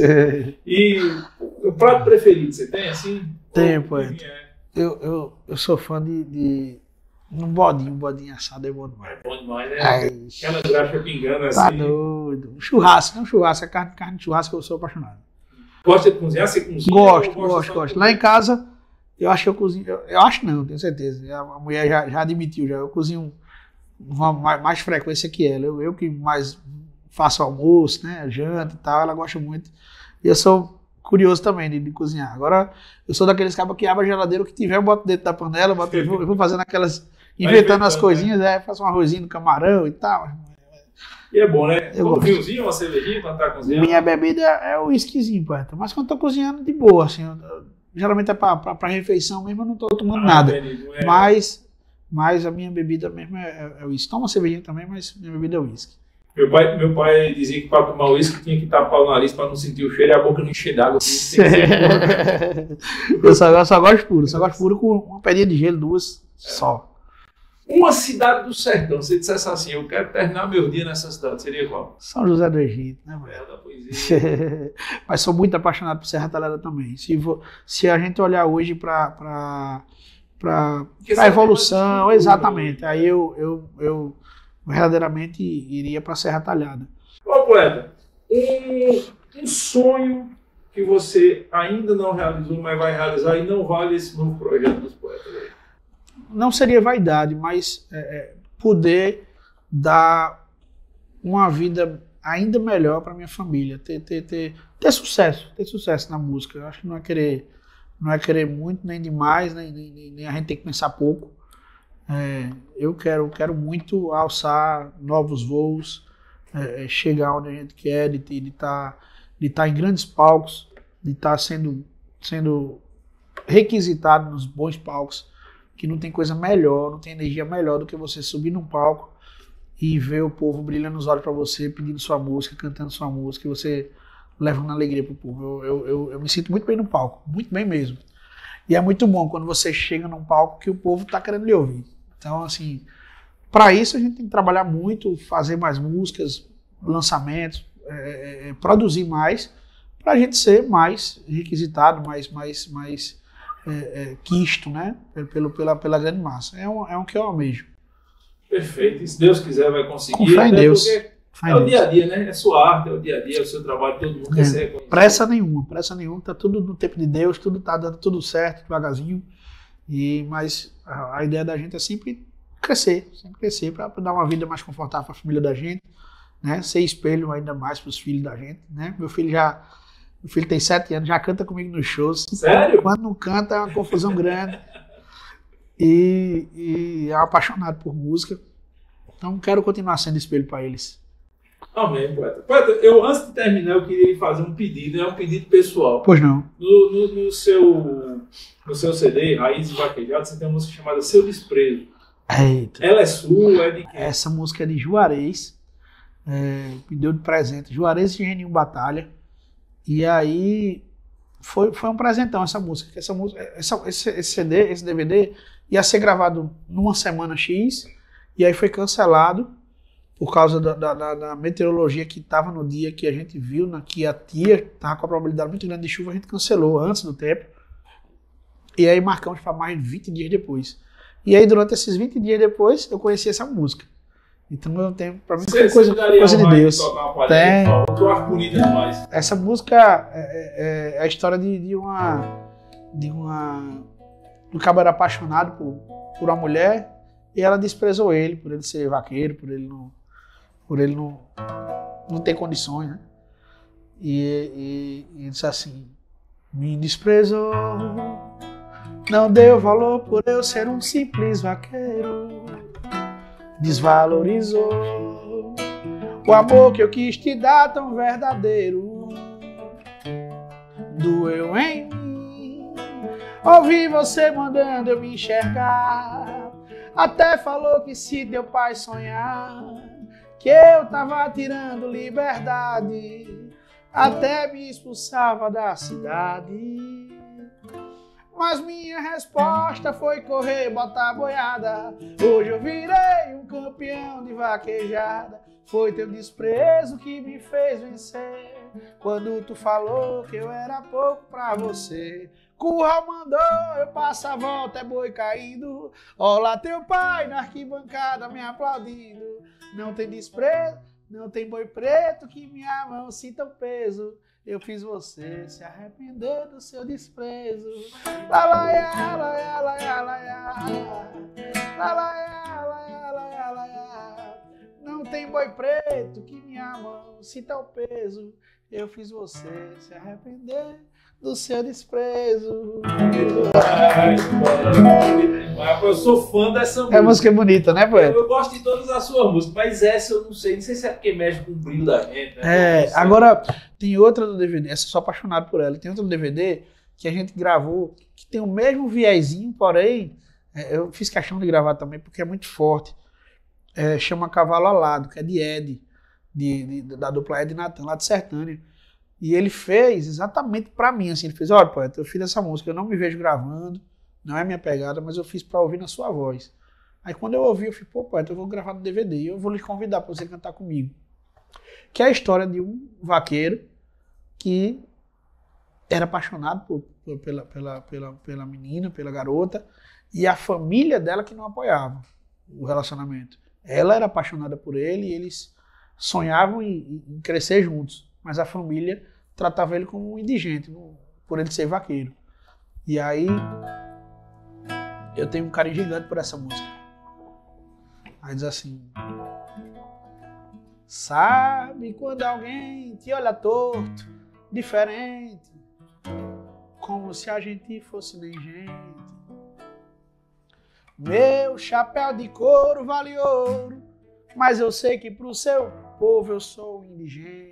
E o prato preferido você tem, assim? Tem, poeta. É? Eu, eu, eu sou fã de, de um bodinho, um bodinho assado é bom demais. É bom demais, né? Ai, aquela graxa pingando assim. Tá doido. Um churrasco, não um churrasco, é carne, carne de churrasco, eu sou apaixonado. Gosta de cozinhar? Você cozinha? Gosto, gosto, gosto. Lá em casa, eu acho que eu cozinho. Eu, eu acho não, tenho certeza. A mulher já, já admitiu, já. Eu cozinho com mais, mais frequência que ela. Eu, eu que mais faço almoço, né? Janta e tal, ela gosta muito. E eu sou curioso também de, de cozinhar. Agora, eu sou daqueles cabos que abre a geladeira, o que tiver, eu boto dentro da panela, boto, eu, vou, eu vou fazendo aquelas. Inventando as coisinhas, né? Faço um arrozinho no camarão e tal. E é bom, né? Eu um vinhozinho, uma cervejinha quando tá cozinhando. Minha bebida é o whiskyzinho, poeta. Mas quando tô cozinhando, de boa, assim. Eu, eu, geralmente é pra, pra, pra refeição mesmo, eu não tô tomando ah, nada. É. Mas, mas a minha bebida mesmo é, é, é uísque. Toma uma cervejinha também, mas minha bebida é uísque. Meu pai, meu pai dizia que para tomar uísque tinha que tapar o nariz para não sentir o cheiro e a boca não encher d'água. Eu só, eu só gosto puro. Só gosto puro com uma pedinha de gelo, duas só. Uma cidade do sertão, se você dissesse assim, eu quero terminar meu dia nessa cidade, seria qual? São José do Egito, né, velho? Da poesia. Mas sou muito apaixonado por Serra Talhada também. Se, vou, se a gente olhar hoje para a evolução, exatamente, aí eu, eu, eu verdadeiramente iria para Serra Talhada. Ô, poeta, um, um sonho que você ainda não realizou, mas vai realizar e não vale esse novo projeto dos poetas aí? Não seria vaidade, mas é, poder dar uma vida ainda melhor para minha família, ter, ter, ter, ter sucesso, ter sucesso na música. Eu acho que não é querer, não é querer muito, nem demais, nem, nem, nem a gente tem que pensar pouco. É, eu quero, quero muito alçar novos voos, é, chegar onde a gente quer, de estar de tá, de tá em grandes palcos, de estar tá sendo, sendo requisitado nos bons palcos, que não tem coisa melhor, não tem energia melhor do que você subir num palco e ver o povo brilhando nos olhos para você, pedindo sua música, cantando sua música, e você leva uma alegria pro povo. Eu, eu, eu, eu me sinto muito bem no palco, muito bem mesmo. E é muito bom quando você chega num palco que o povo tá querendo lhe ouvir. Então, assim, para isso a gente tem que trabalhar muito, fazer mais músicas, lançamentos, é, é, produzir mais, para a gente ser mais requisitado, mais... mais, mais É, é, quisto, né? Pelo, pela, pela grande massa. É um, é um que eu almejo. Perfeito. E se Deus quiser, vai conseguir. Com fé em Deus. É o dia a dia, né? É sua arte, é o dia a dia, é o seu trabalho, todo mundo quer ser reconhecido. Pressa nenhuma, pressa nenhuma. Tá tudo no tempo de Deus, tudo tá dando tudo certo, devagarzinho. E, mas a, a ideia da gente é sempre crescer, sempre crescer para dar uma vida mais confortável para a família da gente, né? Ser espelho ainda mais para os filhos da gente, né? Meu filho já Meu filho tem sete anos, já canta comigo nos shows. Sério? Quando não canta é uma confusão grande. E, e é um apaixonado por música. Então quero continuar sendo espelho para eles. Amém, poeta. Poeta, eu antes de terminar, eu queria lhe fazer um pedido, é um pedido pessoal. Pois não. No, no, no, seu, no seu C D, Raízes Vaquejadas, você tem uma música chamada Seu Desprezo. Eita. Ela é sua, é de quem? Essa música é de Juarez. É, me deu de presente. Juarez e Geninho Batalha. E aí foi, foi um presentão essa música. Essa música essa, esse, esse C D, esse D V D ia ser gravado numa semana X E aí foi cancelado por causa da, da, da, da meteorologia que estava no dia que a gente viu, né, que a tia estava com a probabilidade muito grande de chuva, a gente cancelou antes do tempo. E aí marcamos para mais de vinte dias depois. E aí durante esses vinte dias depois eu conheci essa música. Então eu tenho, pra mim foi coisa, coisa de Deus. Tem. Eu acho bonita demais. Essa música é, é, é a história de, de uma de uma um cara era apaixonado por, por uma mulher e ela desprezou ele por ele ser vaqueiro, por ele não por ele não, não ter condições, né? E, e, e disse assim: me desprezou, não deu valor por eu ser um simples vaqueiro. Desvalorizou o amor que eu quis te dar tão verdadeiro. Doeu em mim ouvir você mandando eu me enxergar. Até falou que se teu pai sonhar que eu tava tirando liberdade, até me expulsava da cidade. Mas minha resposta foi correr, botar boiada. Hoje eu virei um campeão de vaquejada. Foi teu desprezo que me fez vencer, quando tu falou que eu era pouco pra você. Curral mandou, eu passo a volta, é boi caindo. Olá teu pai na arquibancada me aplaudindo. Não tem desprezo, não tem boi preto que minha mão sinta o peso. Eu fiz você se arrepender do seu desprezo. Lá, lá, lá, lá, lá, lá, lá, lá, lá, lá, lá. Não tem boi preto que minha mão sinta o peso. Eu fiz você se arrepender do seu desprezo. Eu sou fã dessa música. É música bonita, né, poeta? Eu, eu gosto de todas as suas músicas, mas essa eu não sei. Não sei se é porque mexe com o brilho da gente, né? É, agora tem outra do D V D, essa eu sou apaixonado por ela. Tem outra do D V D que a gente gravou, que tem o mesmo viezinho, porém, é, eu fiz questão de gravar também porque é muito forte. É, chama Cavalo Alado, que é de Ed, de, de, da dupla Ed e Natan, lá de Sertânia. E ele fez exatamente pra mim, assim, ele fez: olha, poeta, eu fiz essa música, eu não me vejo gravando, não é minha pegada, mas eu fiz pra ouvir na sua voz. Aí quando eu ouvi, eu falei: pô, poeta, eu vou gravar no D V D e eu vou lhe convidar pra você cantar comigo. Que é a história de um vaqueiro que era apaixonado por, por, pela, pela, pela, pela menina, pela garota, e a família dela que não apoiava o relacionamento. Ela era apaixonada por ele e eles sonhavam em, em crescer juntos. Mas a família tratava ele como um indigente, por ele ser vaqueiro. E aí, eu tenho um carinho gigante por essa música. Aí diz assim: sabe quando alguém te olha torto, diferente, como se a gente fosse nem gente. Meu chapéu de couro vale ouro, mas eu sei que pro seu povo eu sou indigente.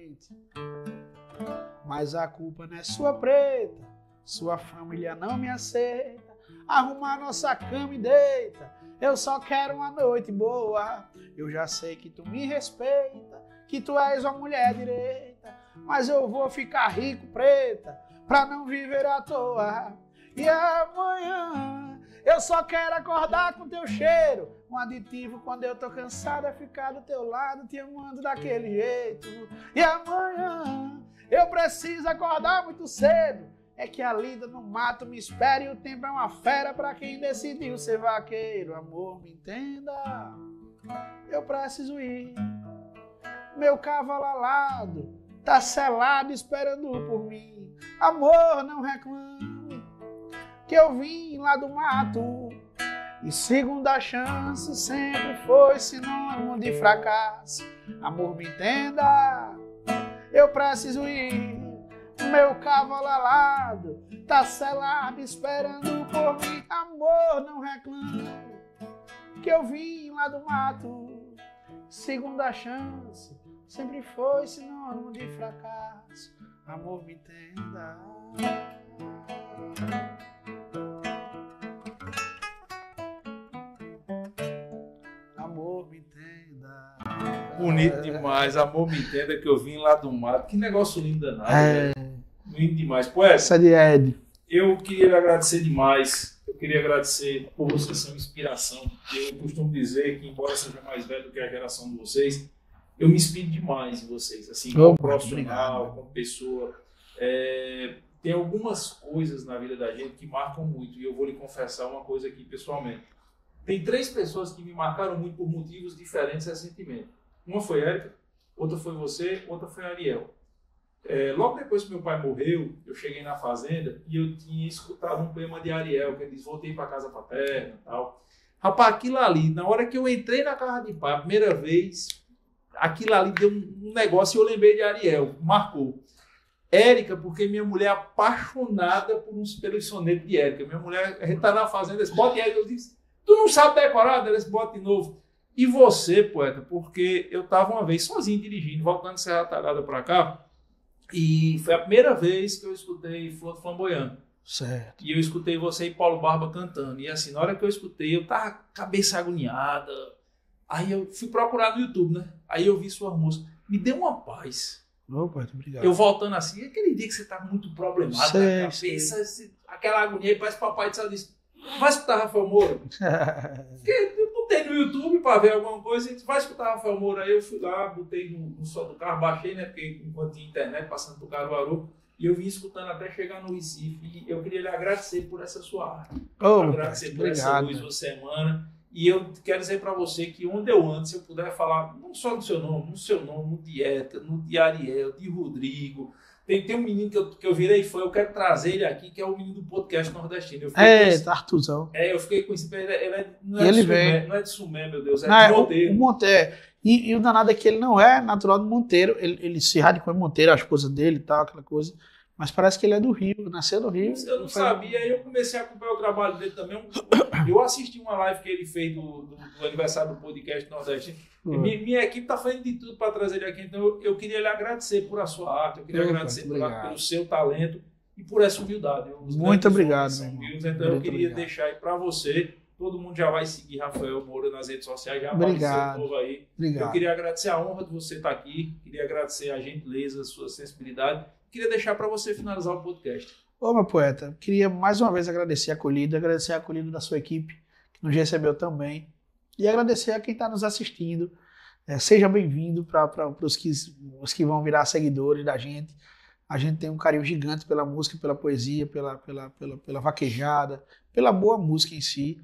Mas a culpa não é sua, preta, sua família não me aceita. Arruma nossa cama e deita, eu só quero uma noite boa. Eu já sei que tu me respeita, que tu és uma mulher direita, mas eu vou ficar rico, preta, pra não viver à toa. E amanhã eu só quero acordar com teu cheiro. Um aditivo quando eu tô cansado é ficar do teu lado, te amando daquele jeito. E amanhã eu preciso acordar muito cedo, é que a lida no mato me espera e o tempo é uma fera pra quem decidiu ser vaqueiro. Amor, me entenda, eu preciso ir. Meu cavalo alado tá selado esperando por mim. Amor, não reclame, que eu vim lá do mato. E segunda chance sempre foi sinônimo de fracasso. Amor, me entenda, eu preciso ir. Meu cavalo alado tá selado esperando por mim. Amor, não reclame, que eu vim lá do mato. Segunda chance sempre foi sinônimo de fracasso. Amor, me entenda. Amor, me entenda. Bonito demais. Amor, me entenda, que eu vim lá do mato. Que negócio lindo danado. É... Lindo demais. Poeta, essa de Ed. Eu queria lhe agradecer demais Eu queria agradecer por vocês ser uma inspiração. Eu costumo dizer que, embora seja mais velho do que a geração de vocês, eu me inspiro demais em vocês, assim, como oh, profissional, obrigado. como pessoa. É, tem algumas coisas na vida da gente que marcam muito, e eu vou lhe confessar uma coisa aqui pessoalmente. Tem três pessoas que me marcaram muito por motivos diferentes recentemente. Uma foi a Érica, outra foi você, outra foi a Ariel. É, logo depois que meu pai morreu, eu cheguei na fazenda e eu tinha escutado um poema de Ariel, que ele diz, voltei para casa paterna e tal. Rapaz, aquilo ali, na hora que eu entrei na casa de pai, a primeira vez, aquilo ali deu um, um negócio e eu lembrei de Ariel, marcou. Érica, porque minha mulher é apaixonada por uns, pelos sonetos de Érica. Minha mulher, a gente tá na fazenda, esse bote Érica, eu disse, tu não sabe decorar, esse bote de novo. E você, poeta, porque eu estava uma vez sozinho dirigindo, voltando de Serra Talhada para cá, e foi a primeira vez que eu escutei Flor do Flamboyant. Certo. E eu escutei você e Paulo Barba cantando. E assim, na hora que eu escutei, eu tava cabeça agoniada. Aí eu fui procurar no YouTube, né? Aí eu vi sua música. Me deu uma paz. Ô, poeta, obrigado. Eu voltando assim, aquele dia que você tá muito problemado sei, na cabeça, esse, aquela agonia, e parece que o papai disse, vai escutar Rafael Moura. Porque não tem no YouTube para ver alguma coisa, a gente vai escutar Rafael Moura. Aí eu fui lá, botei no, no som do carro, baixei, né? Porque enquanto tinha internet, passando pro Caruaru, e eu vim escutando até chegar no Recife. E eu queria lhe agradecer por essa sua arte. Oh, agradecer por obrigado. essa luz você emana. E eu quero dizer para você que onde eu ando, se eu puder falar, não só no seu nome, no seu nome, no de Érica, no de Ariel, de Rodrigo. Tem, tem um menino que eu, que eu virei fã, eu quero trazer ele aqui, que é o menino do podcast nordestino. Eu É, esse, Arthurzão. É, eu fiquei com esse. Ele, ele é, não, é ele de Sumé, vem. não é de Sumé, meu Deus, é não, de é Monteiro. O, o Monteiro. E, e o danado é que ele não é natural de Monteiro. Ele, ele se radicou em Monteiro, a esposa dele e tal, aquela coisa. Mas parece que ele é do Rio, nasceu no Rio. Eu não sabia, aí eu comecei a acompanhar o trabalho dele também. Eu assisti uma live que ele fez do, do, do aniversário do podcast Nordeste. Uhum. Minha, minha equipe está fazendo de tudo para trazer ele aqui, então eu, eu queria lhe agradecer por a sua arte, eu queria eu, agradecer por, pelo seu talento e por essa humildade. Muito obrigado, meu irmão. Humildes, então Muito eu queria obrigado. deixar aí para você. Todo mundo já vai seguir Rafael Moura nas redes sociais, já obrigado. apareceu novo aí. Obrigado. Eu queria agradecer a honra de você estar aqui, queria agradecer a gentileza, a sua sensibilidade. Queria deixar para você finalizar o podcast. Ô, meu poeta, queria mais uma vez agradecer a acolhida, agradecer a acolhida da sua equipe, que nos recebeu também, e agradecer a quem está nos assistindo. É, seja bem-vindo para os que, os que vão virar seguidores da gente. A gente tem um carinho gigante pela música, pela poesia, pela, pela, pela, pela vaquejada, pela boa música em si.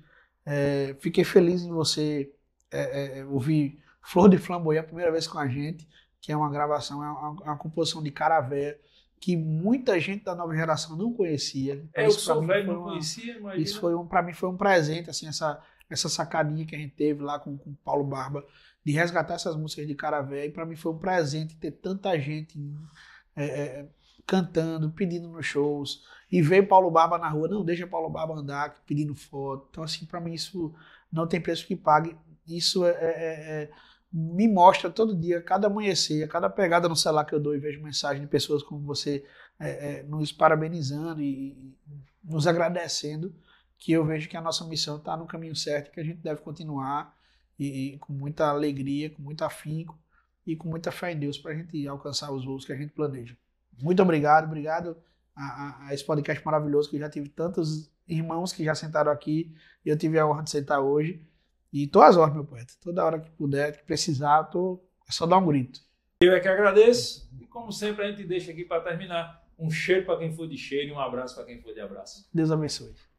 É, fiquei feliz em você é, é, ouvir Flor de Flamboyant a primeira vez com a gente, que é uma gravação, é uma, uma composição de Caravéia, que muita gente da nova geração não conhecia. É, eu sou velho, não conhecia, mas isso foi um, para mim foi um presente, assim, essa, essa sacadinha que a gente teve lá com o Paulo Barba, de resgatar essas músicas de Caravéia, e para mim foi um presente ter tanta gente é, é, cantando, pedindo nos shows, e ver Paulo Barba na rua, não deixa Paulo Barba andar, pedindo foto. Então, assim, para mim isso não tem preço que pague. Isso é, é, é me mostra todo dia, cada amanhecer, cada pegada no celular que eu dou e vejo mensagem de pessoas como você é, é, nos parabenizando e, e nos agradecendo, que eu vejo que a nossa missão está no caminho certo, que a gente deve continuar e, e com muita alegria, com muito afinco e com muita fé em Deus para a gente alcançar os voos que a gente planeja. Muito obrigado, obrigado a, a, a esse podcast maravilhoso, que eu já tive tantos irmãos que já sentaram aqui e eu tive a honra de sentar hoje. E tô às ordens, meu poeta. Toda hora que puder, que precisar, tô... é só dar um grito. Eu é que agradeço. E como sempre, a gente deixa aqui para terminar um cheiro para quem for de cheiro e um abraço para quem for de abraço. Deus abençoe.